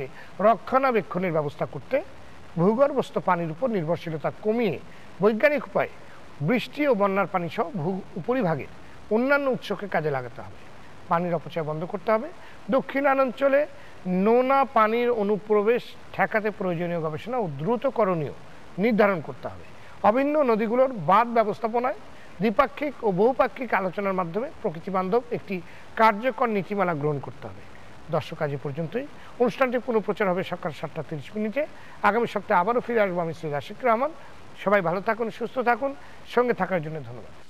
রক্ষণাবেক্ষণের ব্যবস্থা করতে, ভূগর্ভস্থ পানির উপর নির্ভরশীলতা কমিয়ে বৈজ্ঞানিক উপায়ে বৃষ্টি ও বন্যার পানি সহ ভূ উপরিভাগের অন্যান্য উৎসকে কাজে লাগাতে হবে। পানির অপচয় বন্ধ করতে হবে। দক্ষিণাঞ্চলে নোনা পানির অনুপ্রবেশ ঠেকাতে প্রয়োজনীয় গবেষণা ও দ্রুত করণীয় নির্ধারণ করতে হবে। অভিন্ন নদীগুলোর বাঁধ ব্যবস্থাপনায় দ্বিপাক্ষিক ও বহুপাক্ষিক আলোচনার মাধ্যমে প্রকৃতি বান্ধব একটি কার্যকর নীতিমালা গ্রহণ করতে হবে। দর্শক, আজ পর্যন্তই। অনুষ্ঠানটি পুনঃপ্রচার হবে সকাল সাতটা তিরিশ মিনিটে। আগামী সপ্তাহে আবারও ফিরে আসবো আমি সৈয়দ আশিকুর রহমান। সবাই ভালো থাকুন, সুস্থ থাকুন, সঙ্গে থাকার জন্য ধন্যবাদ।